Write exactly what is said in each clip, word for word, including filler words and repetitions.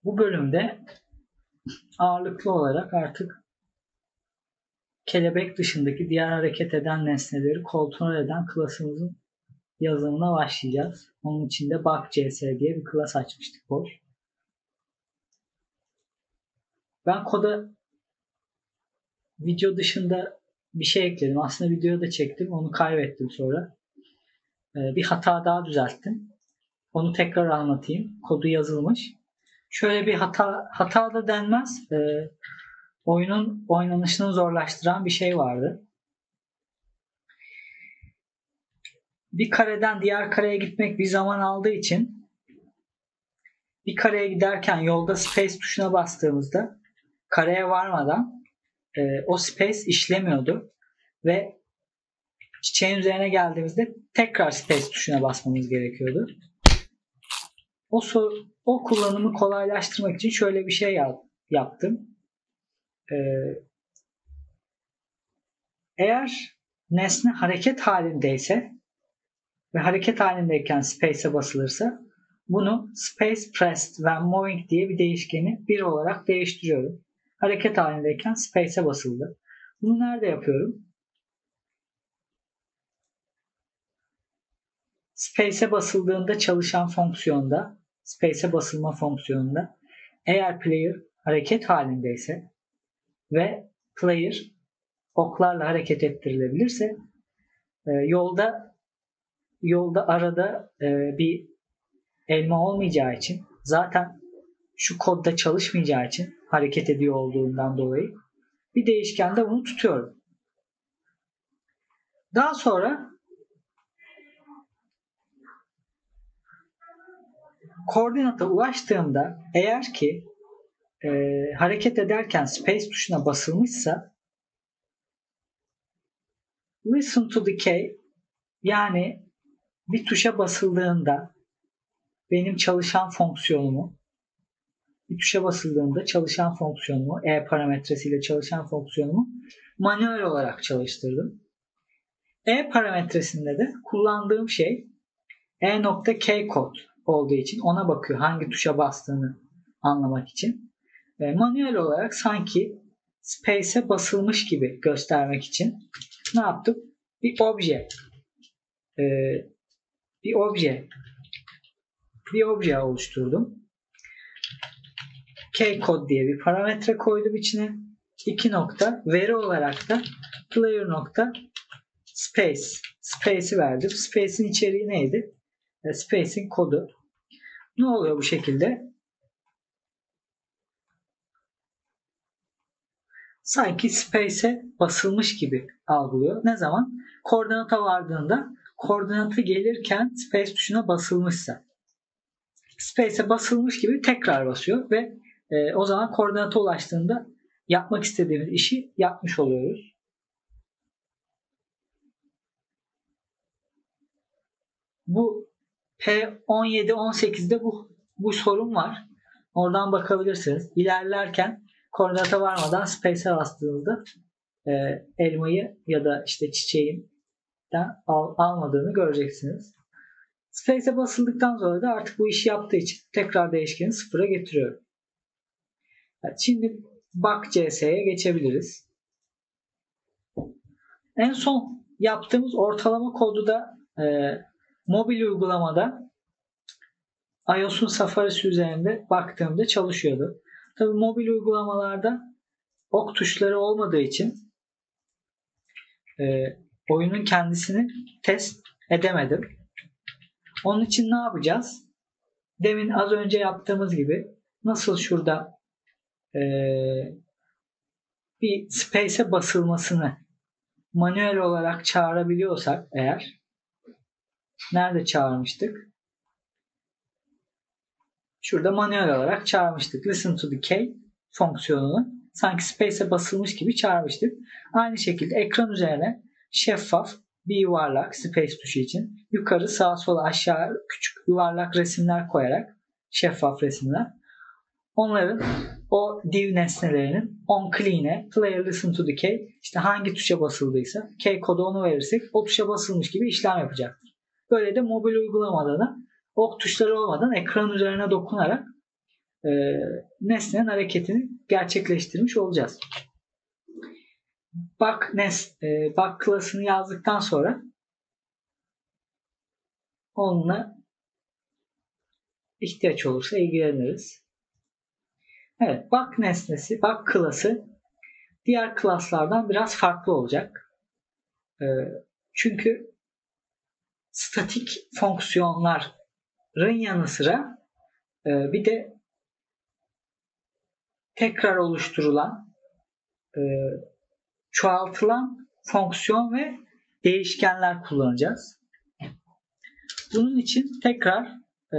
Bu bölümde ağırlıklı olarak artık kelebek dışındaki diğer hareket eden nesneleri kontrol eden klasımızın yazımına başlayacağız. Onun için de bug.cs diye bir klas açmıştık boş. Ben koda video dışında bir şey ekledim. Aslında videoyu da çektim. Onu kaybettim sonra. Bir hata daha düzelttim. Onu tekrar anlatayım. Kodu yazılmış. Şöyle bir hata, hata da denmez. E, oyunun oynanışını zorlaştıran bir şey vardı. Bir kareden diğer kareye gitmek bir zaman aldığı için bir kareye giderken yolda space tuşuna bastığımızda kareye varmadan e, o space işlemiyordu ve çiçeğin üzerine geldiğimizde tekrar space tuşuna basmamız gerekiyordu. O, o kullanımı kolaylaştırmak için şöyle bir şey yap, yaptım. Ee, eğer nesne hareket halindeyse ve hareket halindeyken space'e basılırsa bunu space pressed when moving diye bir değişkeni bir olarak değiştiriyorum. Hareket halindeyken space'e basıldı. Bunu nerede yapıyorum? Space'e basıldığında çalışan fonksiyonda, space'e basılma fonksiyonunda eğer player hareket halindeyse ve player oklarla hareket ettirilebilirse e, yolda yolda arada e, bir elma olmayacağı için, zaten şu kodda çalışmayacağı için hareket ediyor olduğundan dolayı bir değişkende bunu tutuyorum. Daha sonra koordinata ulaştığımda eğer ki e, hareket ederken space tuşuna basılmışsa listen to decay, yani bir tuşa basıldığında benim çalışan fonksiyonumu bir tuşa basıldığında çalışan fonksiyonumu E parametresiyle çalışan fonksiyonumu manuel olarak çalıştırdım. E parametresinde de kullandığım şey E.K kod olduğu için ona bakıyor hangi tuşa bastığını anlamak için. E, manuel olarak sanki space'e basılmış gibi göstermek için ne yaptık? Bir obje e, bir obje bir obje oluşturdum. K-code diye bir parametre koydum içine. İki nokta veri olarak da player nokta space space'i verdim. Space'in içeriği neydi? E, space'in kodu. Ne oluyor bu şekilde? Sanki space'e basılmış gibi algılıyor. Ne zaman? Koordinata vardığında koordinatı gelirken space tuşuna basılmışsa. Space'e basılmış gibi tekrar basıyor ve e, o zaman koordinata ulaştığında yapmak istediğimiz işi yapmış oluyoruz. Bu P on yedi on sekizde bu bu sorun var. Oradan bakabilirsiniz. İlerlerken koordinata varmadan space'e bastığınızda e, elmayı ya da işte çiçeğinden al, almadığını göreceksiniz. Space'e basıldıktan sonra da artık bu işi yaptığı için tekrar değişkeni sıfıra getiriyorum. Evet, şimdi bug.cs'ye geçebiliriz. En son yaptığımız ortalama kodu da e, mobil uygulamada iOS'un Safari'si üzerinde baktığımda çalışıyordu. Tabii mobil uygulamalarda ok tuşları olmadığı için e, oyunun kendisini test edemedim. Onun için ne yapacağız? Demin az önce yaptığımız gibi nasıl şurada e, bir space'e basılmasını manuel olarak çağırabiliyorsak eğer, nerede çağırmıştık? Şurada manuel olarak çağırmıştık. Listen to decay fonksiyonunu sanki space'e basılmış gibi çağırmıştık. Aynı şekilde ekran üzerine şeffaf bir yuvarlak space tuşu için yukarı sağa sola aşağı küçük yuvarlak resimler koyarak, şeffaf resimler, onların o div nesnelerinin on clean'e player listen to decay işte hangi tuşa basıldıysa K kodu onu verirsek o tuşa basılmış gibi işlem yapacaktır. Böyle de mobil uygulamada da ok tuşları olmadan ekran üzerine dokunarak e, nesnenin hareketini gerçekleştirmiş olacağız. Bak nes, e, bak klasını yazdıktan sonra onunla ihtiyaç olursa ilgileniriz. Evet, bak nesnesi, bak klası diğer klaslardan biraz farklı olacak. E, çünkü statik fonksiyonların yanı sıra e, bir de tekrar oluşturulan, e, çoğaltılan fonksiyon ve değişkenler kullanacağız. Bunun için tekrar e,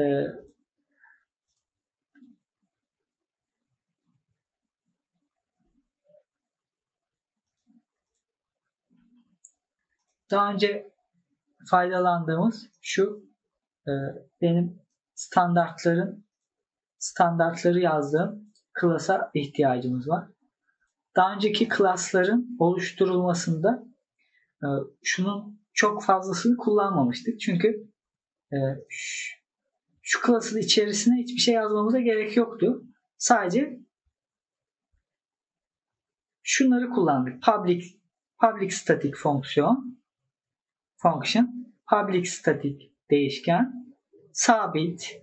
daha önce faydalandığımız şu e, benim standartların standartları yazdığım klasa ihtiyacımız var. Daha önceki klasların oluşturulmasında e, şunun çok fazlasını kullanmamıştık. Çünkü e, şu, şu klasın içerisine hiçbir şey yazmamıza gerek yoktu. Sadece şunları kullandık. Public public static fonksiyon function, public static değişken, sabit.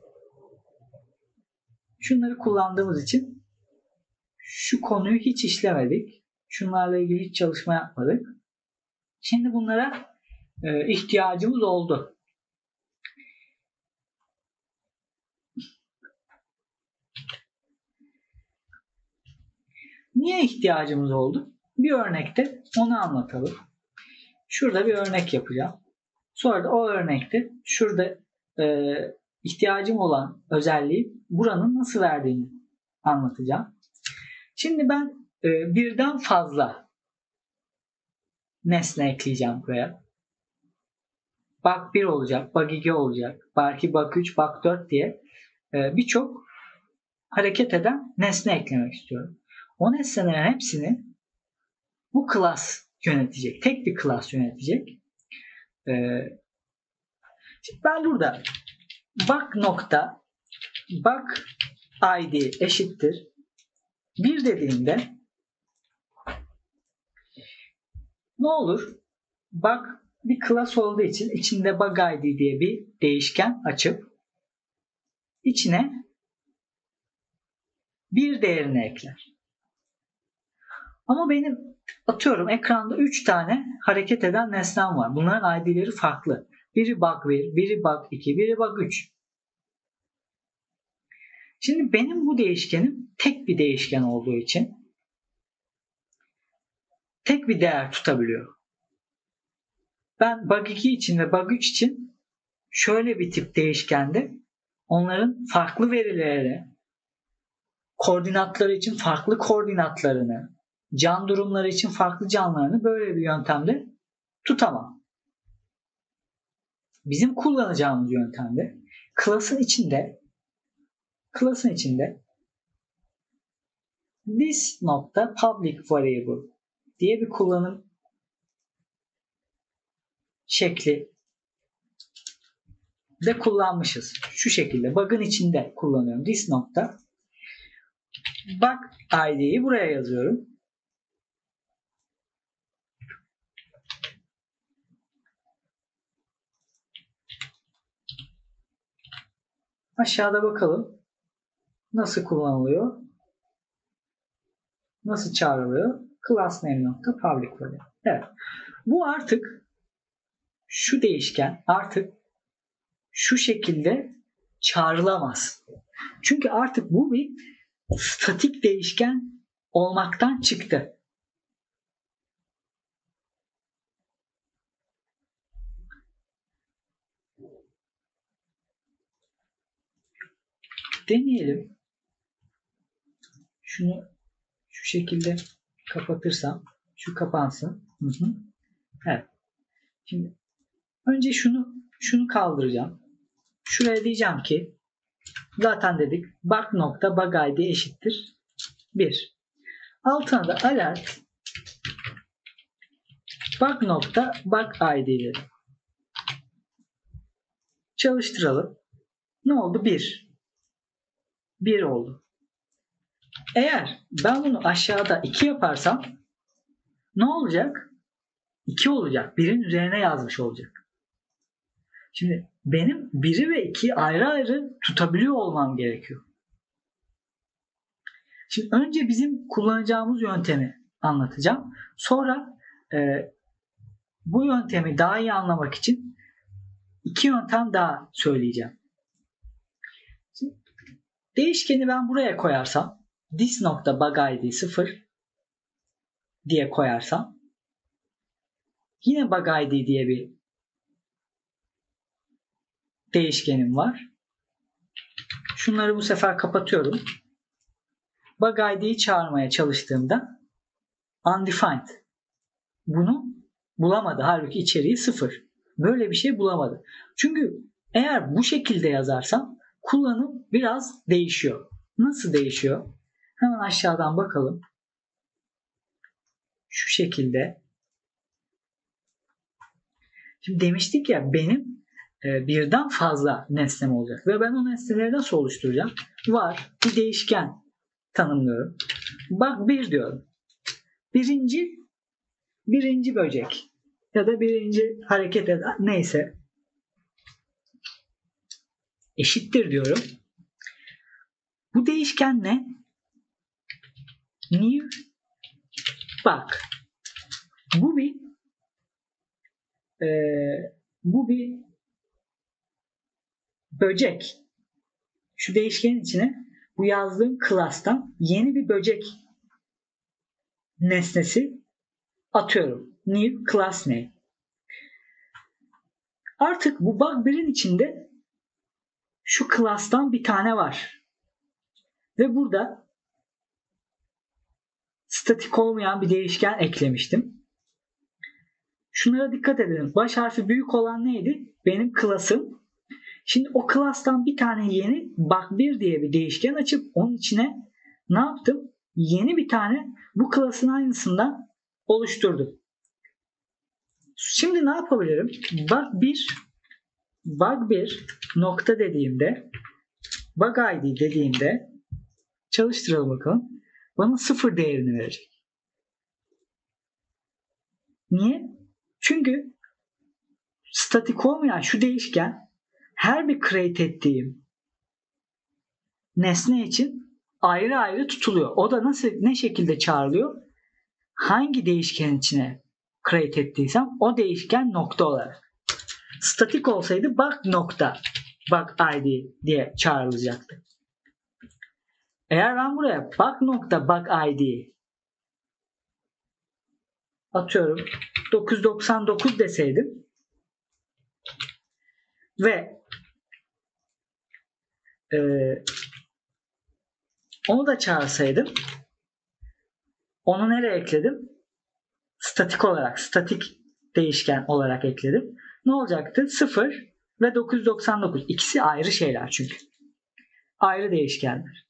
Şunları kullandığımız için şu konuyu hiç işlemedik. Şunlarla ilgili hiç çalışma yapmadık. Şimdi bunlara e, ihtiyacımız oldu. Niye ihtiyacımız oldu? Bir örnekte onu anlatalım. Şurada bir örnek yapacağım. Sonra da o örnekte şurada e, ihtiyacım olan özelliği buranın nasıl verdiğini anlatacağım. Şimdi ben e, birden fazla nesne ekleyeceğim buraya. bak bir olacak, bak iki olacak, belki bak üç, bak dört diye e, birçok hareket eden nesne eklemek istiyorum. O nesnelerin hepsini bu class yönetecek. Tek bir class yönetecek. E, şimdi ben burada bak nokta bak id eşittir bir dediğimde ne olur? Bak bir class olduğu için içinde bug id diye bir değişken açıp içine bir değerini ekler. Ama benim atıyorum ekranda üç tane hareket eden nesnem var. Bunların id'leri farklı. Biri bug bir, biri bug iki, biri bug üç. Şimdi benim bu değişkenim tek bir değişken olduğu için tek bir değer tutabiliyor. Ben bug iki için ve bug üç için şöyle bir tip değişkende onların farklı verileri, koordinatları için farklı koordinatlarını, can durumları için farklı canlarını böyle bir yöntemde tutamam. Bizim kullanacağımız yöntemde class'ın içinde class'ın içinde this nokta public variable diye bir kullanım şekli de kullanmışız. Şu şekilde bug'ın içinde kullanıyorum. This nokta bug id'yi buraya yazıyorum. Aşağıda bakalım nasıl kullanılıyor, nasıl çağrılıyor. Class name nokta public variable. Evet. Bu artık şu değişken artık şu şekilde çağrılamaz. Çünkü artık bu bir statik değişken olmaktan çıktı. Deneyelim. Şunu şu şekilde kapatırsam şu kapansın. Hı hı. Evet. Şimdi önce şunu şunu kaldıracağım. Şuraya diyeceğim ki zaten dedik bug nokta bug id eşittir bir. Altına da alert bug nokta bug id dedim. Çalıştıralım. Ne oldu? bir. bir oldu. Eğer ben bunu aşağıda iki yaparsam ne olacak? iki olacak. birin üzerine yazmış olacak. Şimdi benim biri ve ikiyi ayrı ayrı tutabiliyor olmam gerekiyor. Şimdi önce bizim kullanacağımız yöntemi anlatacağım. Sonra e, bu yöntemi daha iyi anlamak için iki yöntem daha söyleyeceğim. Şimdi, değişkeni ben buraya koyarsam this nokta bug id sıfır diye koyarsam yine bug id diye bir değişkenim var. Şunları bu sefer kapatıyorum. Bug id'yi çağırmaya çalıştığımda undefined. Bunu bulamadı. Halbuki içeriği sıfır. Böyle bir şey bulamadı. Çünkü eğer bu şekilde yazarsam kullanım biraz değişiyor. Nasıl değişiyor? Hemen aşağıdan bakalım. Şu şekilde. Şimdi demiştik ya benim e, birden fazla nesnem olacak. Ve ben o nesneleri nasıl oluşturacağım? Var. Bir değişken tanımlıyorum. Bak bir diyorum. Birinci birinci böcek ya da birinci hareket eden neyse eşittir diyorum. Bu değişken ne? New bak. Bu bir e, bu bir böcek. Şu değişkenin içine bu yazdığım class'tan yeni bir böcek nesnesi atıyorum. New class name. Artık bu bug birin içinde şu class'tan bir tane var. Ve burada statik olmayan bir değişken eklemiştim. Şunlara dikkat edelim. Baş harfi büyük olan neydi? Benim class'ım. Şimdi o class'tan bir tane yeni bug bir diye bir değişken açıp onun içine ne yaptım? Yeni bir tane bu class'ın aynısından oluşturdum. Şimdi ne yapabilirim? Bug bir bug bir nokta dediğimde bug id dediğimde çalıştıralım bakalım. Bana sıfır değerini verecek. Niye? Çünkü statik olmayan şu değişken her bir create ettiğim nesne için ayrı ayrı tutuluyor. O da nasıl ne şekilde çağrılıyor? Hangi değişkenin içine create ettiysem o değişken nokta olarak. Statik olsaydı bug nokta bug id diye çağrılacaktı. Eğer ben buraya bug nokta bug id atıyorum dokuz yüz doksan dokuz deseydim ve e, onu da çağırsaydım onu nereye ekledim? Statik olarak, statik değişken olarak ekledim. Ne olacaktı? sıfır ve dokuz yüz doksan dokuz. İkisi ayrı şeyler çünkü. Ayrı değişkenler.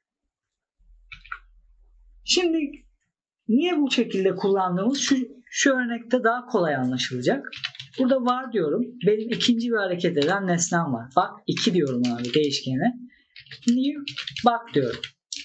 Şimdi niye bu şekilde kullandığımız şu, şu örnekte daha kolay anlaşılacak. Burada var diyorum. Benim ikinci bir hareket eden nesnem var. Bak iki diyorum abi değişkene. New bak diyorum.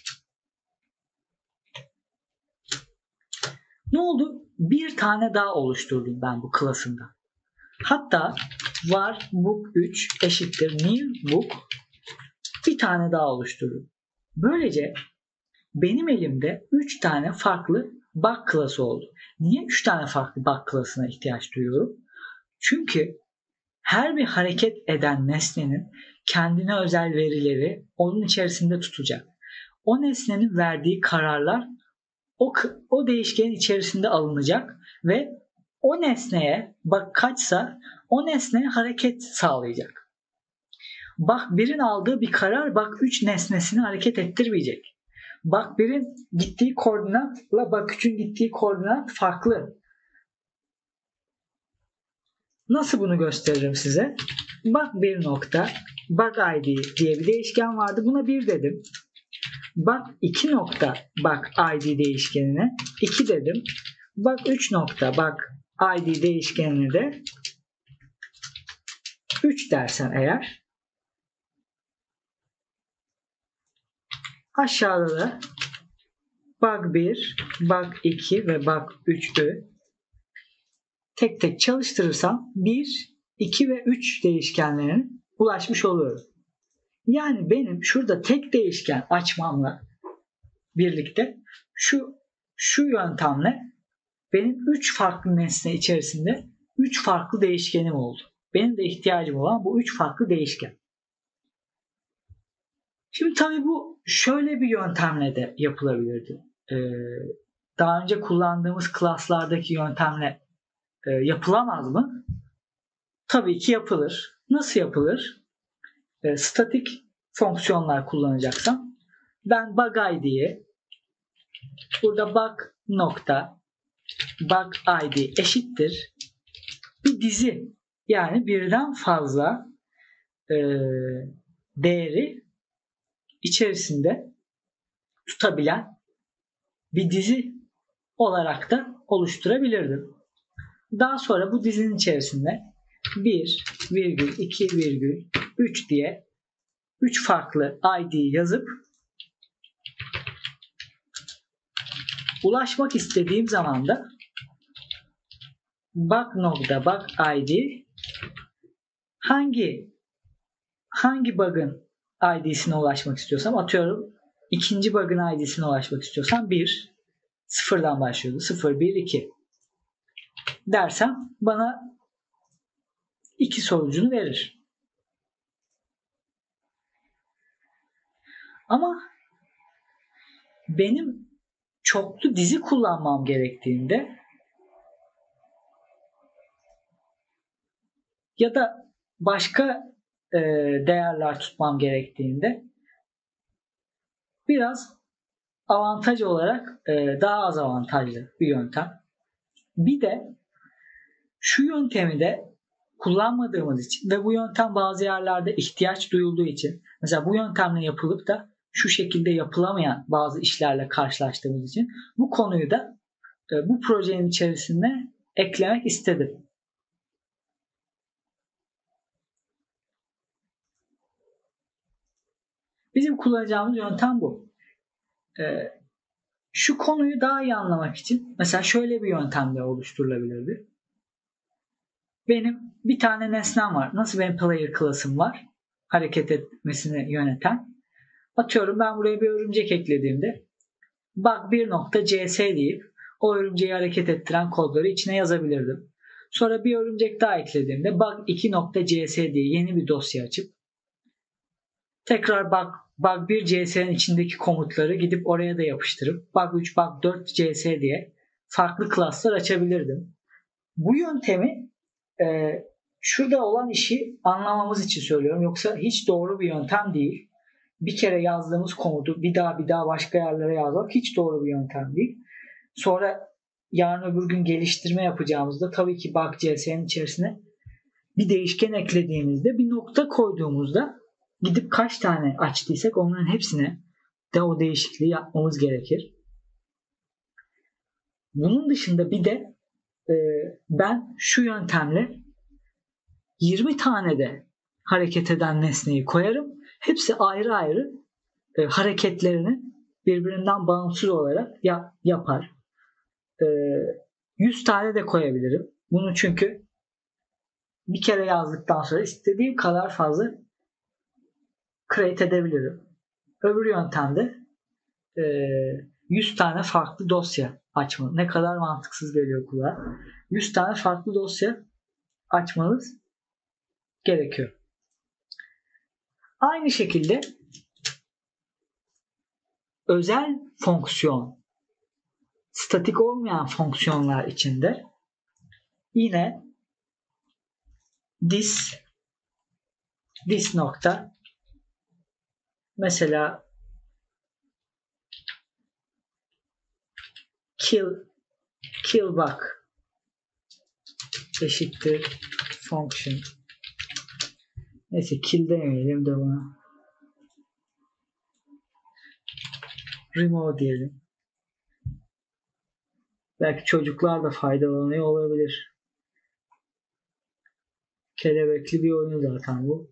Ne oldu? Bir tane daha oluşturdum ben bu klasında. Hatta var book üç eşittir new book bir tane daha oluşturdum. Böylece benim elimde üç tane farklı bug klası oldu. Niye üç tane farklı bug klasına ihtiyaç duyuyorum? Çünkü her bir hareket eden nesnenin kendine özel verileri onun içerisinde tutacak. O nesnenin verdiği kararlar o, o değişkenin içerisinde alınacak ve o nesneye bak kaçsa o nesneye hareket sağlayacak. Bak birin aldığı bir karar bak üç nesnesini hareket ettirmeyecek. Bak birin gittiği koordinatla bak üçün gittiği koordinat farklı. Nasıl bunu gösteririm size? Bak bir nokta bug id diye bir değişken vardı. Buna bir dedim. Bak iki nokta bak id değişkenine iki dedim. Bak üç nokta bak id değişkenine de üç dersen eğer aşağıda da bug bir, bug iki ve bug üç'ü tek tek çalıştırırsam bir, iki ve üç değişkenlerine ulaşmış oluyorum. Yani benim şurada tek değişken açmamla birlikte şu şu yöntemle benim üç farklı nesne içerisinde üç farklı değişkenim oldu. Benim de ihtiyacım olan bu üç farklı değişken. Şimdi tabii bu şöyle bir yöntemle de yapılabilirdi. Ee, daha önce kullandığımız klaslardaki yöntemle e, yapılamaz mı? Tabii ki yapılır. Nasıl yapılır? E, statik fonksiyonlar kullanacaksam ben bug id'yi burada bug nokta bug id eşittir bir dizi, yani birden fazla e, değeri içerisinde tutabilen bir dizi olarak da oluşturabilirdim. Daha sonra bu dizinin içerisinde bir virgül iki virgül üç diye üç farklı I D yazıp ulaşmak istediğim zaman da bug nokta bug id hangi hangi bug'ın I D'sine ulaşmak istiyorsam, atıyorum ikinci bug'ın I D'sine ulaşmak istiyorsam bir, sıfırdan başlıyordu. sıfır, bir, iki dersem bana iki sonucunu verir. Ama benim çoklu dizi kullanmam gerektiğinde ya da başka e, değerler tutmam gerektiğinde biraz avantaj olarak e, daha az avantajlı bir yöntem. Bir de şu yöntemi de kullanmadığımız için ve bu yöntem bazı yerlerde ihtiyaç duyulduğu için, mesela bu yöntemle yapılıp da şu şekilde yapılamayan bazı işlerle karşılaştığımız için bu konuyu da e, bu projenin içerisinde eklemek istedim. Bizim kullanacağımız yöntem bu. E, şu konuyu daha iyi anlamak için mesela şöyle bir yöntemle oluşturulabilirdi. Benim bir tane nesnem var. Nasıl benim player class'ım var? Hareket etmesini yöneten. Atıyorum ben buraya bir örümcek eklediğimde bug bir nokta c s deyip o örümceği hareket ettiren kodları içine yazabilirdim. Sonra bir örümcek daha eklediğimde bug iki nokta c s diye yeni bir dosya açıp tekrar bug, bug bir c s'nin içindeki komutları gidip oraya da yapıştırıp bug üç, bug dört c s diye farklı klaslar açabilirdim. Bu yöntemi e, şurada olan işi anlamamız için söylüyorum. Yoksa hiç doğru bir yöntem değil. Bir kere yazdığımız komutu bir daha bir daha başka yerlere yazmak hiç doğru bir yöntem değil. Sonra yarın öbür gün geliştirme yapacağımızda tabii ki bug c s'nin içerisine bir değişken eklediğimizde bir nokta koyduğumuzda gidip kaç tane açtıysak onların hepsine de o değişikliği yapmamız gerekir. Bunun dışında bir de e, ben şu yöntemle yirmi tane de hareket eden nesneyi koyarım. Hepsi ayrı ayrı e, hareketlerini birbirinden bağımsız olarak yap, yapar. E, yüz tane de koyabilirim. Bunu çünkü bir kere yazdıktan sonra istediğim kadar fazla create edebilirim. Öbür yöntemde e, yüz tane farklı dosya açma. Ne kadar mantıksız geliyor kulağa. yüz tane farklı dosya açmanız gerekiyor. Aynı şekilde özel fonksiyon, statik olmayan fonksiyonlar içinde yine this this nokta mesela kill kill bug eşittir function. Neyse kill demeyelim de buna remove diyelim. Belki çocuklar da faydalanıyor olabilir. Kelebekli bir oyun zaten bu.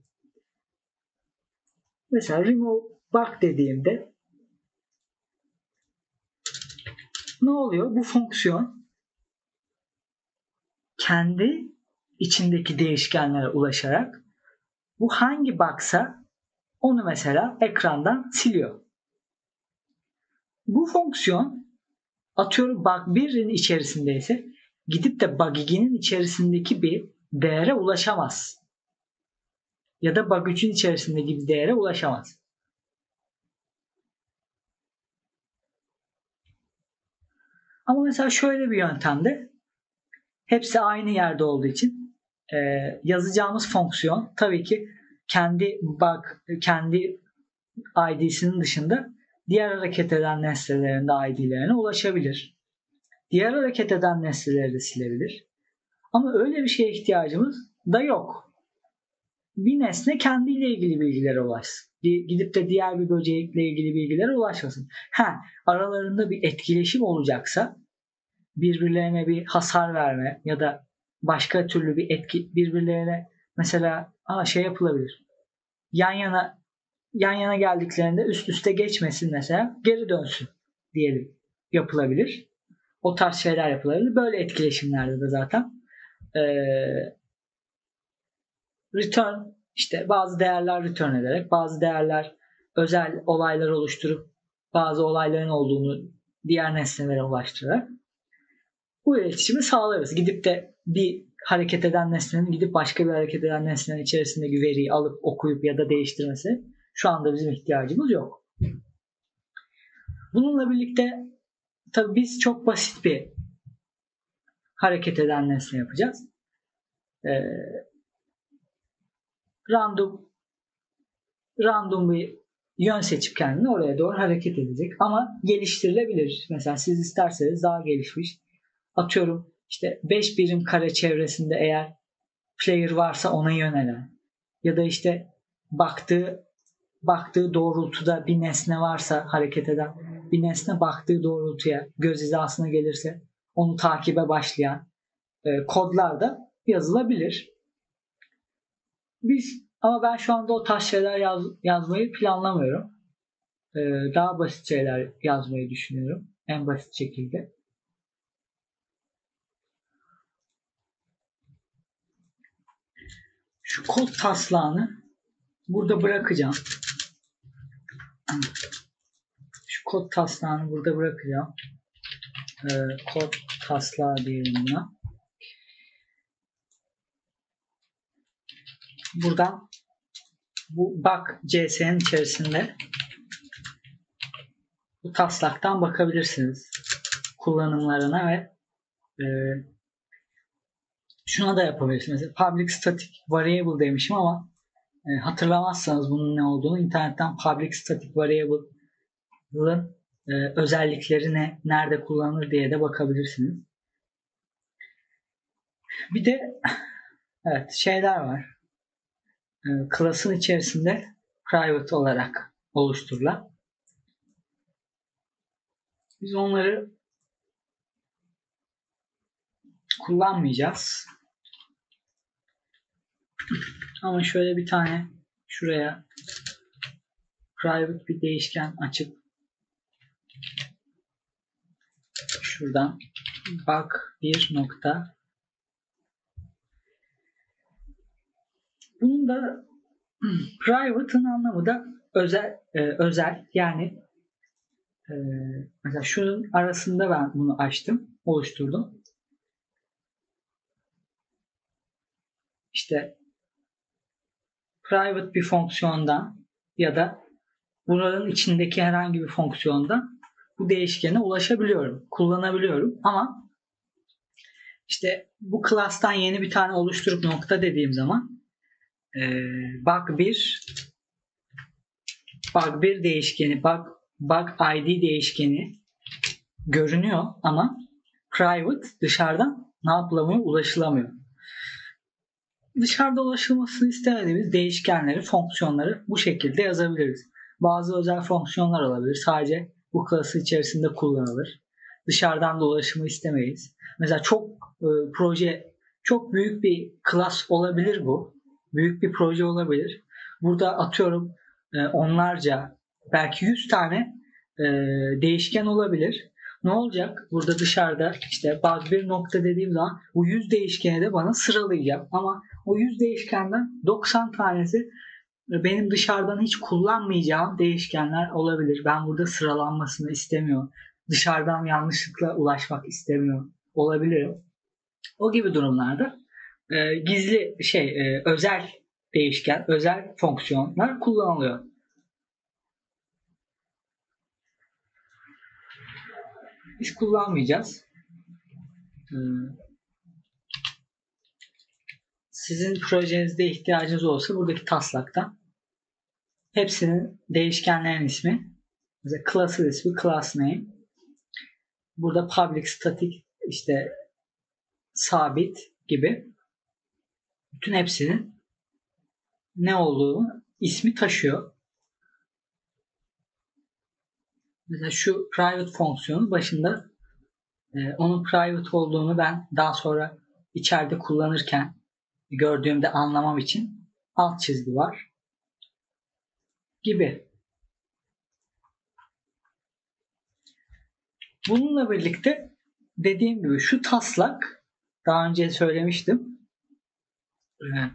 Mesela remove bug dediğimde oluyor? Bu fonksiyon kendi içindeki değişkenlere ulaşarak bu hangi box'a onu mesela ekrandan siliyor. Bu fonksiyon atıyorum bug bir'in içerisindeyse gidip de bug iki'nin içerisindeki bir değere ulaşamaz. Ya da bug üçün içerisindeki bir değere ulaşamaz. Ama mesela şöyle bir yöntemde hepsi aynı yerde olduğu için e, yazacağımız fonksiyon tabii ki kendi bug, kendi I D'sinin dışında diğer hareket eden nesnelerin de I D'lerine ulaşabilir. Diğer hareket eden nesneleri de silebilir. Ama öyle bir şeye ihtiyacımız da yok. Bir nesne kendiyle ilgili bilgilere ulaşsın. Gidip de diğer bir böcekle ilgili bilgilere ulaşmasın. Ha, aralarında bir etkileşim olacaksa birbirlerine bir hasar verme ya da başka türlü bir etki birbirlerine mesela aa, şey yapılabilir. Yan yana yan yana geldiklerinde üst üste geçmesin mesela geri dönsün diyelim yapılabilir. O tarz şeyler yapılabilir. Böyle etkileşimlerde de zaten ee, return işte bazı değerler return ederek bazı değerler özel olaylar oluşturup bazı olayların olduğunu diğer nesnelere ulaştırarak bu iletişimi sağlarız. Gidip de bir hareket eden nesnenin gidip başka bir hareket eden nesnenin içerisindeki veriyi alıp okuyup ya da değiştirmesi şu anda bizim ihtiyacımız yok. Bununla birlikte tabii biz çok basit bir hareket eden nesne yapacağız. Ee, random random bir yön seçip kendini oraya doğru hareket edecek. Ama geliştirilebilir. Mesela siz isterseniz daha gelişmiş atıyorum işte beş birim kare çevresinde eğer player varsa ona yönelen ya da işte baktığı baktığı doğrultuda bir nesne varsa hareket eden bir nesne baktığı doğrultuya göz hizasına gelirse onu takibe başlayan e, kodlar da yazılabilir. Biz ama ben şu anda o tarz şeyler yaz, yazmayı planlamıyorum. E, daha basit şeyler yazmayı düşünüyorum. En basit şekilde. Şu kod taslağını burada bırakacağım. Şu kod taslağını burada bırakacağım. Ee, kod taslağı diyelim buna. Buradan bu bak C S'nin içerisinde bu taslaktan bakabilirsiniz. Kullanımlarına ve e, şuna da yapabilirsiniz. Mesela public static variable demişim ama e, hatırlamazsanız bunun ne olduğunu internetten public static variable'ın e, özellikleri ne, nerede kullanılır diye de bakabilirsiniz. Bir de evet şeyler var. E, class'ın içerisinde private olarak oluşturulan. Biz onları kullanmayacağız. Ama şöyle bir tane şuraya private bir değişken açıp şuradan bak bir nokta bunun da private'ın anlamı da özel e, özel yani e, mesela şunun arasında ben bunu açtım, oluşturdum. İşte private bir fonksiyondan ya da buranın içindeki herhangi bir fonksiyondan bu değişkene ulaşabiliyorum, kullanabiliyorum ama işte bu class'tan yeni bir tane oluşturup nokta dediğim zaman e, bug bir bug bir değişkeni bug, bug I D değişkeni görünüyor ama private dışarıdan ne yapılamıyor? Ulaşılamıyor. Dışarıda ulaşılmasını istemediğimiz değişkenleri, fonksiyonları bu şekilde yazabiliriz. Bazı özel fonksiyonlar olabilir. Sadece bu klası içerisinde kullanılır. Dışarıdan da ulaşımı istemeyiz. Mesela çok e, proje, çok büyük bir klas olabilir bu. Büyük bir proje olabilir. Burada atıyorum e, onlarca, belki yüz tane e, değişken olabilir. ne olacak? Burada dışarıda işte bug bir nokta dediğim zaman bu yüz değişkeni de bana sıralayacak. Ama o yüz değişkenden doksan tanesi benim dışarıdan hiç kullanmayacağım değişkenler olabilir. Ben burada sıralanmasını istemiyorum. Dışarıdan yanlışlıkla ulaşmak istemiyorum. Olabilir. O gibi durumlarda e, gizli şey e, özel değişken, özel fonksiyonlar kullanılıyor. Biz kullanmayacağız. Ee, sizin projenizde ihtiyacınız olsa buradaki taslakta hepsinin değişkenlerin ismi, mesela class'ın ismi class name, burada public static işte sabit gibi bütün hepsinin ne olduğunu ismi taşıyor. Mesela şu private fonksiyonu başında e, onun private olduğunu ben daha sonra içeride kullanırken gördüğümde anlamam için alt çizgi var gibi. Bununla birlikte dediğim gibi şu taslak daha önce söylemiştim. E,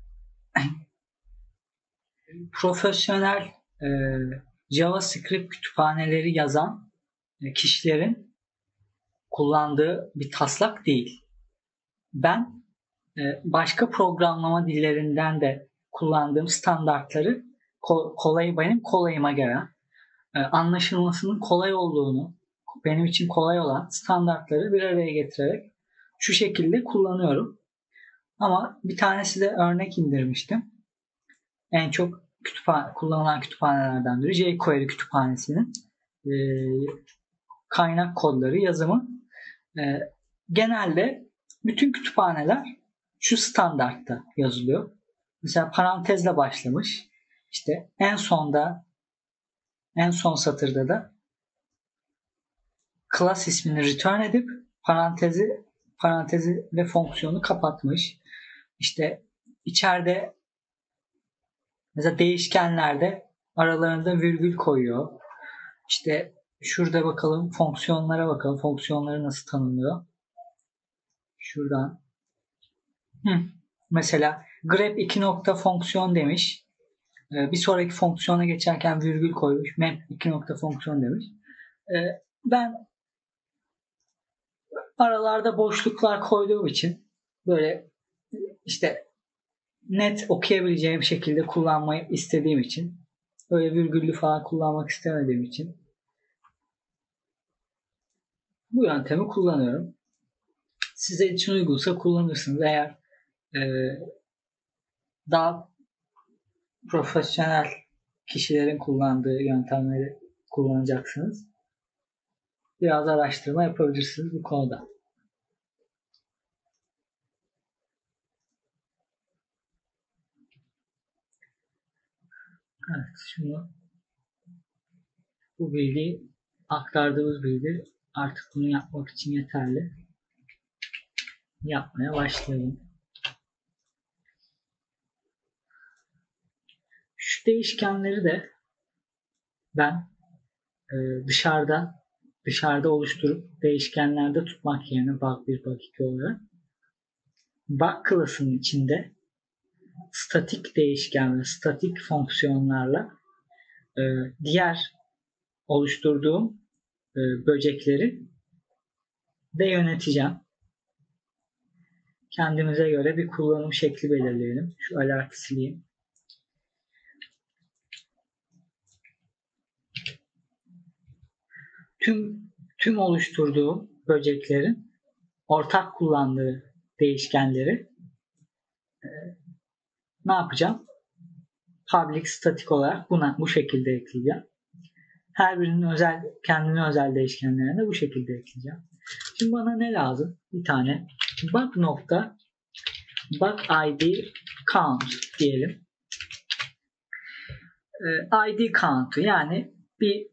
profesyonel e, JavaScript kütüphaneleri yazan e, kişilerin kullandığı bir taslak değil. Ben e, başka programlama dillerinden de kullandığım standartları ko- kolay benim kolayıma gelen, e, anlaşılmasının kolay olduğunu, benim için kolay olan standartları bir araya getirerek şu şekilde kullanıyorum. Ama bir tanesi de örnek indirmiştim. En çok kütüphane, kullanılan kütüphanelerden biri jQuery kütüphanesinin e, kaynak kodları, yazımı. E, genelde bütün kütüphaneler şu standartta yazılıyor. Mesela parantezle başlamış. İşte en sonda, en son satırda da class ismini return edip parantezi parantezi ve fonksiyonu kapatmış. İşte içeride mesela değişkenlerde aralarında virgül koyuyor. İşte şurada bakalım fonksiyonlara bakalım. Fonksiyonları nasıl tanımlıyor? Şuradan. Hı. Mesela grep iki nokta fonksiyon demiş. Bir sonraki fonksiyona geçerken virgül koymuş. Map iki nokta fonksiyon demiş. Ben aralarda boşluklar koyduğum için böyle işte net okuyabileceğim şekilde kullanmayı istediğim için, öyle virgüllü falan kullanmak istemediğim için bu yöntemi kullanıyorum. Size için uygunsa kullanırsınız. Eğer e, daha profesyonel kişilerin kullandığı yöntemleri kullanacaksınız, biraz araştırma yapabilirsiniz bu konuda. Evet, şimdi bu bilgi, aktardığımız bilgi artık bunu yapmak için yeterli. Yapmaya başlayalım. Şu değişkenleri de ben e, dışarıda dışarıda oluşturup değişkenlerde tutmak yerine bug bir bug iki olarak bug class'ın içinde statik değişken ve statik fonksiyonlarla e, diğer oluşturduğum e, böcekleri de yöneteceğim. Kendimize göre bir kullanım şekli belirleyelim. Şu alert'i sileyim. Tüm tüm oluşturduğum böceklerin ortak kullandığı değişkenleri e, ne yapacağım? Public static olarak buna bu şekilde ekleyeceğim. Her birinin özel, kendine özel değişkenlerini de bu şekilde ekleyeceğim. Şimdi bana ne lazım? Bir tane bug nokta bug id count diyelim. E, id count'u yani bir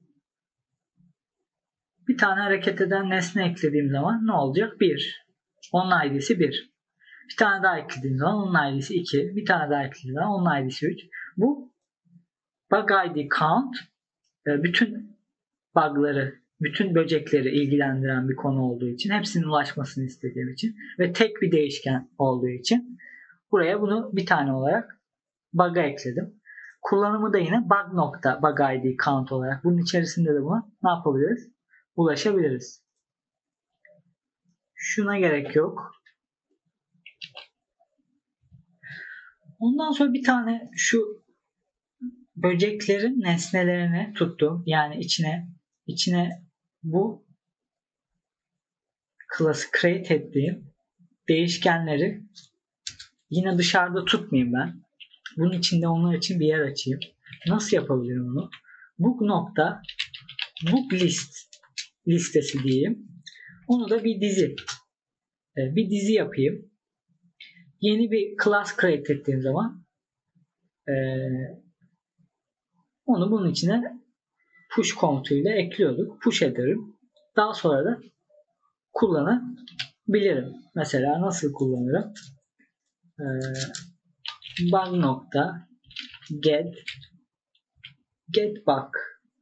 bir tane hareket eden nesne eklediğim zaman ne olacak? bir. Onun id'si bir. Bir tane daha eklediğim zaman onun id'si iki. Bir tane daha eklediğim zaman onun id'si üç. Bu bug id count bütün bug'ları bütün böcekleri ilgilendiren bir konu olduğu için, hepsinin ulaşmasını istediğim için ve tek bir değişken olduğu için buraya bunu bir tane olarak bug'a ekledim. Kullanımı da yine bug nokta bug id count olarak. Bunun içerisinde de buna ne yapabiliriz? Ulaşabiliriz. Şuna gerek yok. Ondan sonra bir tane şu böceklerin nesnelerini tuttum. Yani içine içine bu class'ı create ettiğim değişkenleri yine dışarıda tutmayayım ben. Bunun içinde onlar için bir yer açayım. Nasıl yapabilirim bunu? Book nokta book list listesi diyeyim. Onu da bir dizi. Bir dizi yapayım. Yeni bir class create ettiğim zaman onu bunun içine push komutuyla ekliyorduk. Push ederim. Daha sonra da kullanabilirim. Mesela nasıl kullanırım? Bug nokta get get bug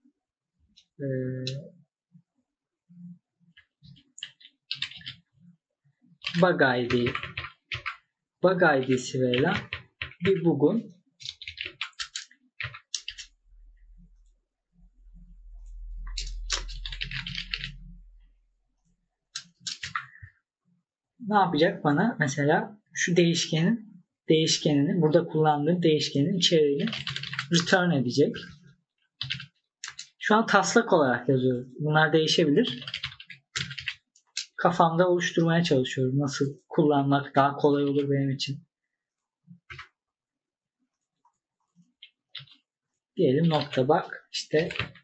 bug id bug id'si verilen bir bug'un ne yapacak bana? Mesela şu değişkenin değişkenini, burada kullandığım değişkenin içeriğini return edecek. Şu an taslak olarak yazıyorum. Bunlar değişebilir. Kafamda oluşturmaya çalışıyorum. Nasıl kullanmak daha kolay olur benim için. Diyelim nokta bak. İşte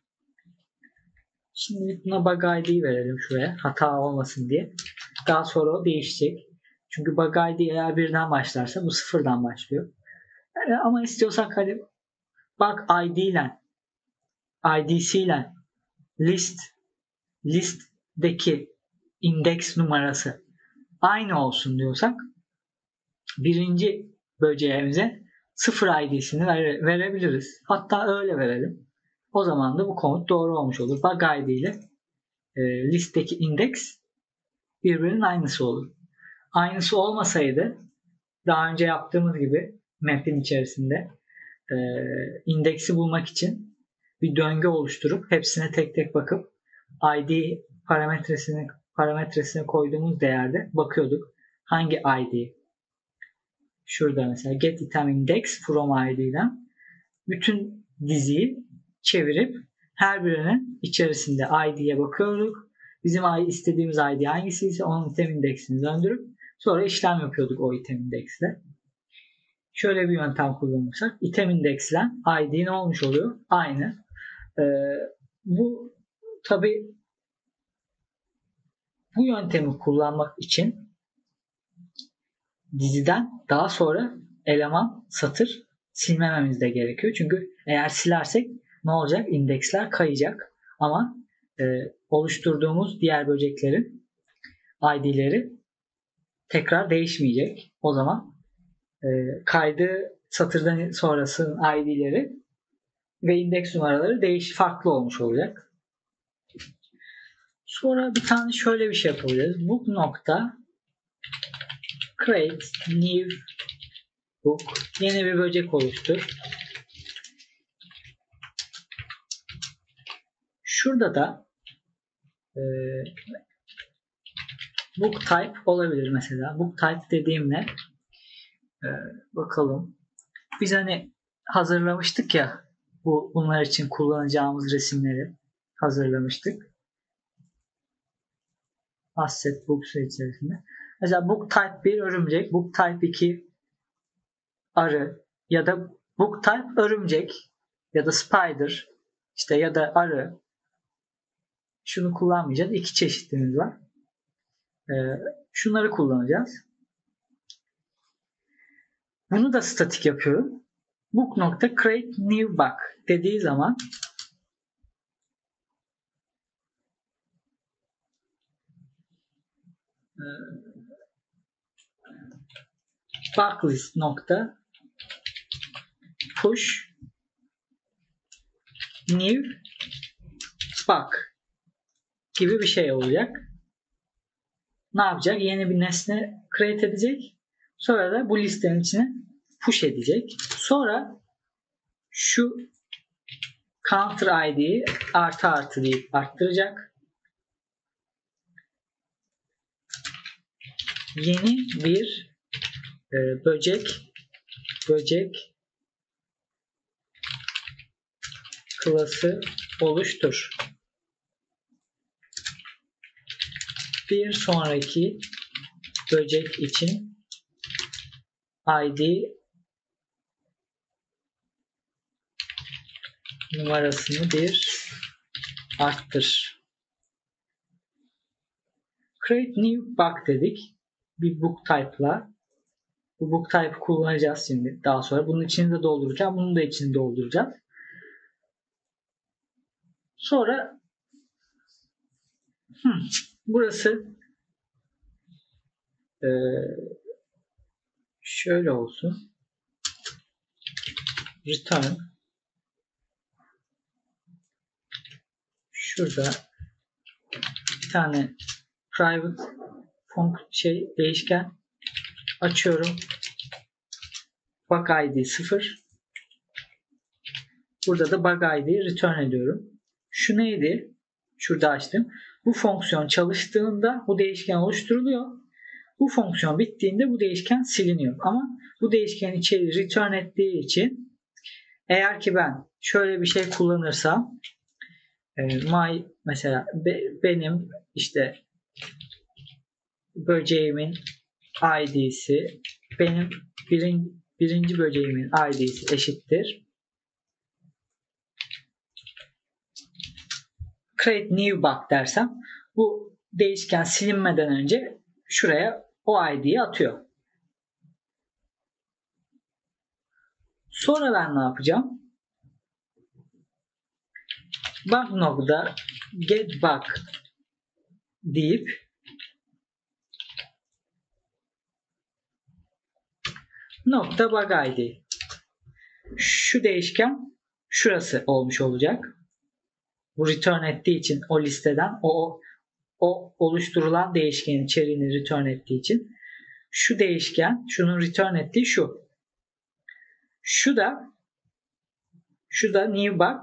şimdi buna bug id verelim şuraya. Hata olmasın diye. Daha sonra o değişecek. Çünkü bug id eğer birden başlarsa bu sıfırdan başlıyor. Yani ama istiyorsak hadi bug id ile id'si ile list list'deki indeks numarası aynı olsun diyorsak birinci böceğimize sıfır id'sini vere, verebiliriz. Hatta öyle verelim. O zaman da bu komut doğru olmuş olur. Bug id ile e, listteki indeks birbirinin aynısı olur. Aynısı olmasaydı daha önce yaptığımız gibi map'in içerisinde e, indeksi bulmak için bir döngü oluşturup hepsine tek tek bakıp id parametresini parametresine koyduğumuz değerde bakıyorduk. Hangi id? Şurada mesela get item index from id'den bütün diziyi çevirip her birinin içerisinde id'ye bakıyorduk. Bizim istediğimiz id hangisiyse onun item indeksini döndürüp sonra işlem yapıyorduk o item indeksle. Şöyle bir yöntem kullanırsak item indeksle id ne olmuş oluyor? Aynı. Ee, bu tabi bu yöntemi kullanmak için diziden daha sonra eleman satır silmememiz de gerekiyor. Çünkü eğer silersek ne olacak? İndeksler kayacak. Ama e, oluşturduğumuz diğer böceklerin id'leri tekrar değişmeyecek. O zaman e, kaydığı satırdan sonrasının id'leri ve indeks numaraları değiş farklı olmuş olacak. Sonra bir tane şöyle bir şey yapabiliriz. Book nokta create new book, yeni bir böcek oluştur. Şurada da e, book type olabilir mesela. Book type dediğimle e, bakalım. Biz hani hazırlamıştık ya bu bunlar için kullanacağımız resimleri hazırlamıştık. Asset books içerisinde. Mesela book type bir örümcek, book type iki arı ya da book type örümcek ya da spider işte ya da arı. Şunu kullanmayacağız. İki çeşitimiz var. Ee, şunları kullanacağız. Bunu da statik yapıyorum. Book nokta create new bug dediği zaman e, bug list nokta push new bug gibi bir şey olacak. Ne yapacak? Yeni bir nesne create edecek. Sonra da bu listenin içine push edecek. Sonra şu counter id'yi artı artı deyip arttıracak. Yeni bir e, böcek böcek klası oluştur. Bir sonraki böcek için I D numarasını bir arttır. Create new bug dedik. Bir book type'la. Bu book type kullanacağız şimdi. Daha sonra bunun içini de dolduracağım. Bunun da içini dolduracağız. Sonra hmm, burası e, şöyle olsun. Return. Şurada bir tane private function şey değişken açıyorum. Bug I D sıfır. Burada da bug I D'yi return ediyorum. Şu neydi? Şurada açtım. Bu fonksiyon çalıştığında bu değişken oluşturuluyor. Bu fonksiyon bittiğinde bu değişken siliniyor. Ama bu değişken içeri return ettiği için eğer ki ben şöyle bir şey kullanırsam my mesela be, benim işte böceğimin I D'si benim birinci, birinci böceğimin I D'si eşittir create new bug dersem bu değişken silinmeden önce şuraya o I D'yi atıyor. Sonra ben ne yapacağım? Bug nokta get bug deyip nokta bug I D. Şu değişken şurası olmuş olacak. Bu return ettiği için o listeden o o oluşturulan değişkenin içeriğini return ettiği için şu değişken şunun return ettiği şu. Şu da şu da new bug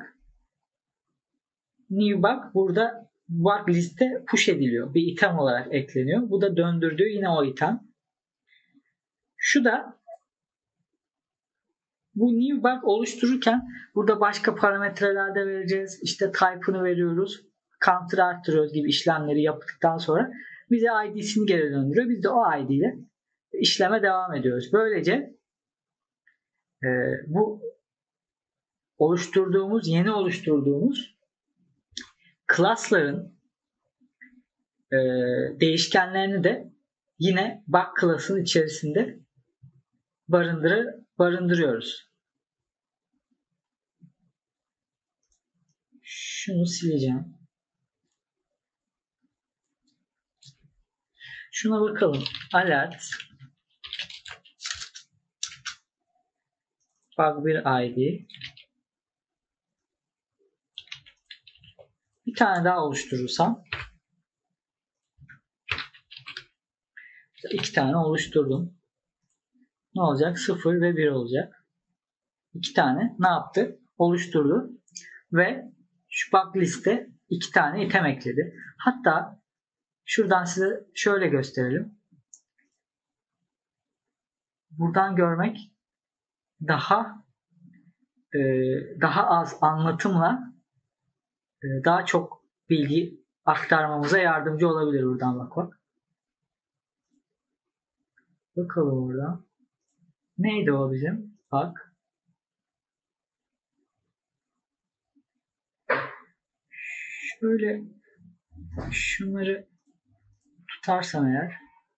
new bug burada bug liste push ediliyor. Bir item olarak ekleniyor. Bu da döndürdüğü yine o item. Şu da bu new bug oluştururken burada başka parametreler de vereceğiz. İşte type'ını veriyoruz. Counter arttırıyoruz gibi işlemleri yaptıktan sonra bize I D'sini geri döndürüyor. Biz de o I D ile işleme devam ediyoruz. Böylece e, bu oluşturduğumuz, yeni oluşturduğumuz class'ların e, değişkenlerini de yine bug class'ın içerisinde barındırır, barındırıyoruz. Şunu sileceğim. Şuna bakalım. Alert bug bir I D. Bir tane daha oluşturursam iki tane oluşturdum. Ne olacak? sıfır ve bir olacak. İki tane ne yaptı? Oluşturdu. Ve şu bug liste iki tane item ekledi. Hatta şuradan size şöyle gösterelim. Buradan görmek daha e, daha az anlatımla e, daha çok bilgi aktarmamıza yardımcı olabilir buradan bak bak. Bakalım oradan. Neydi o bizim? Bak. Şöyle şunları tutarsam eğer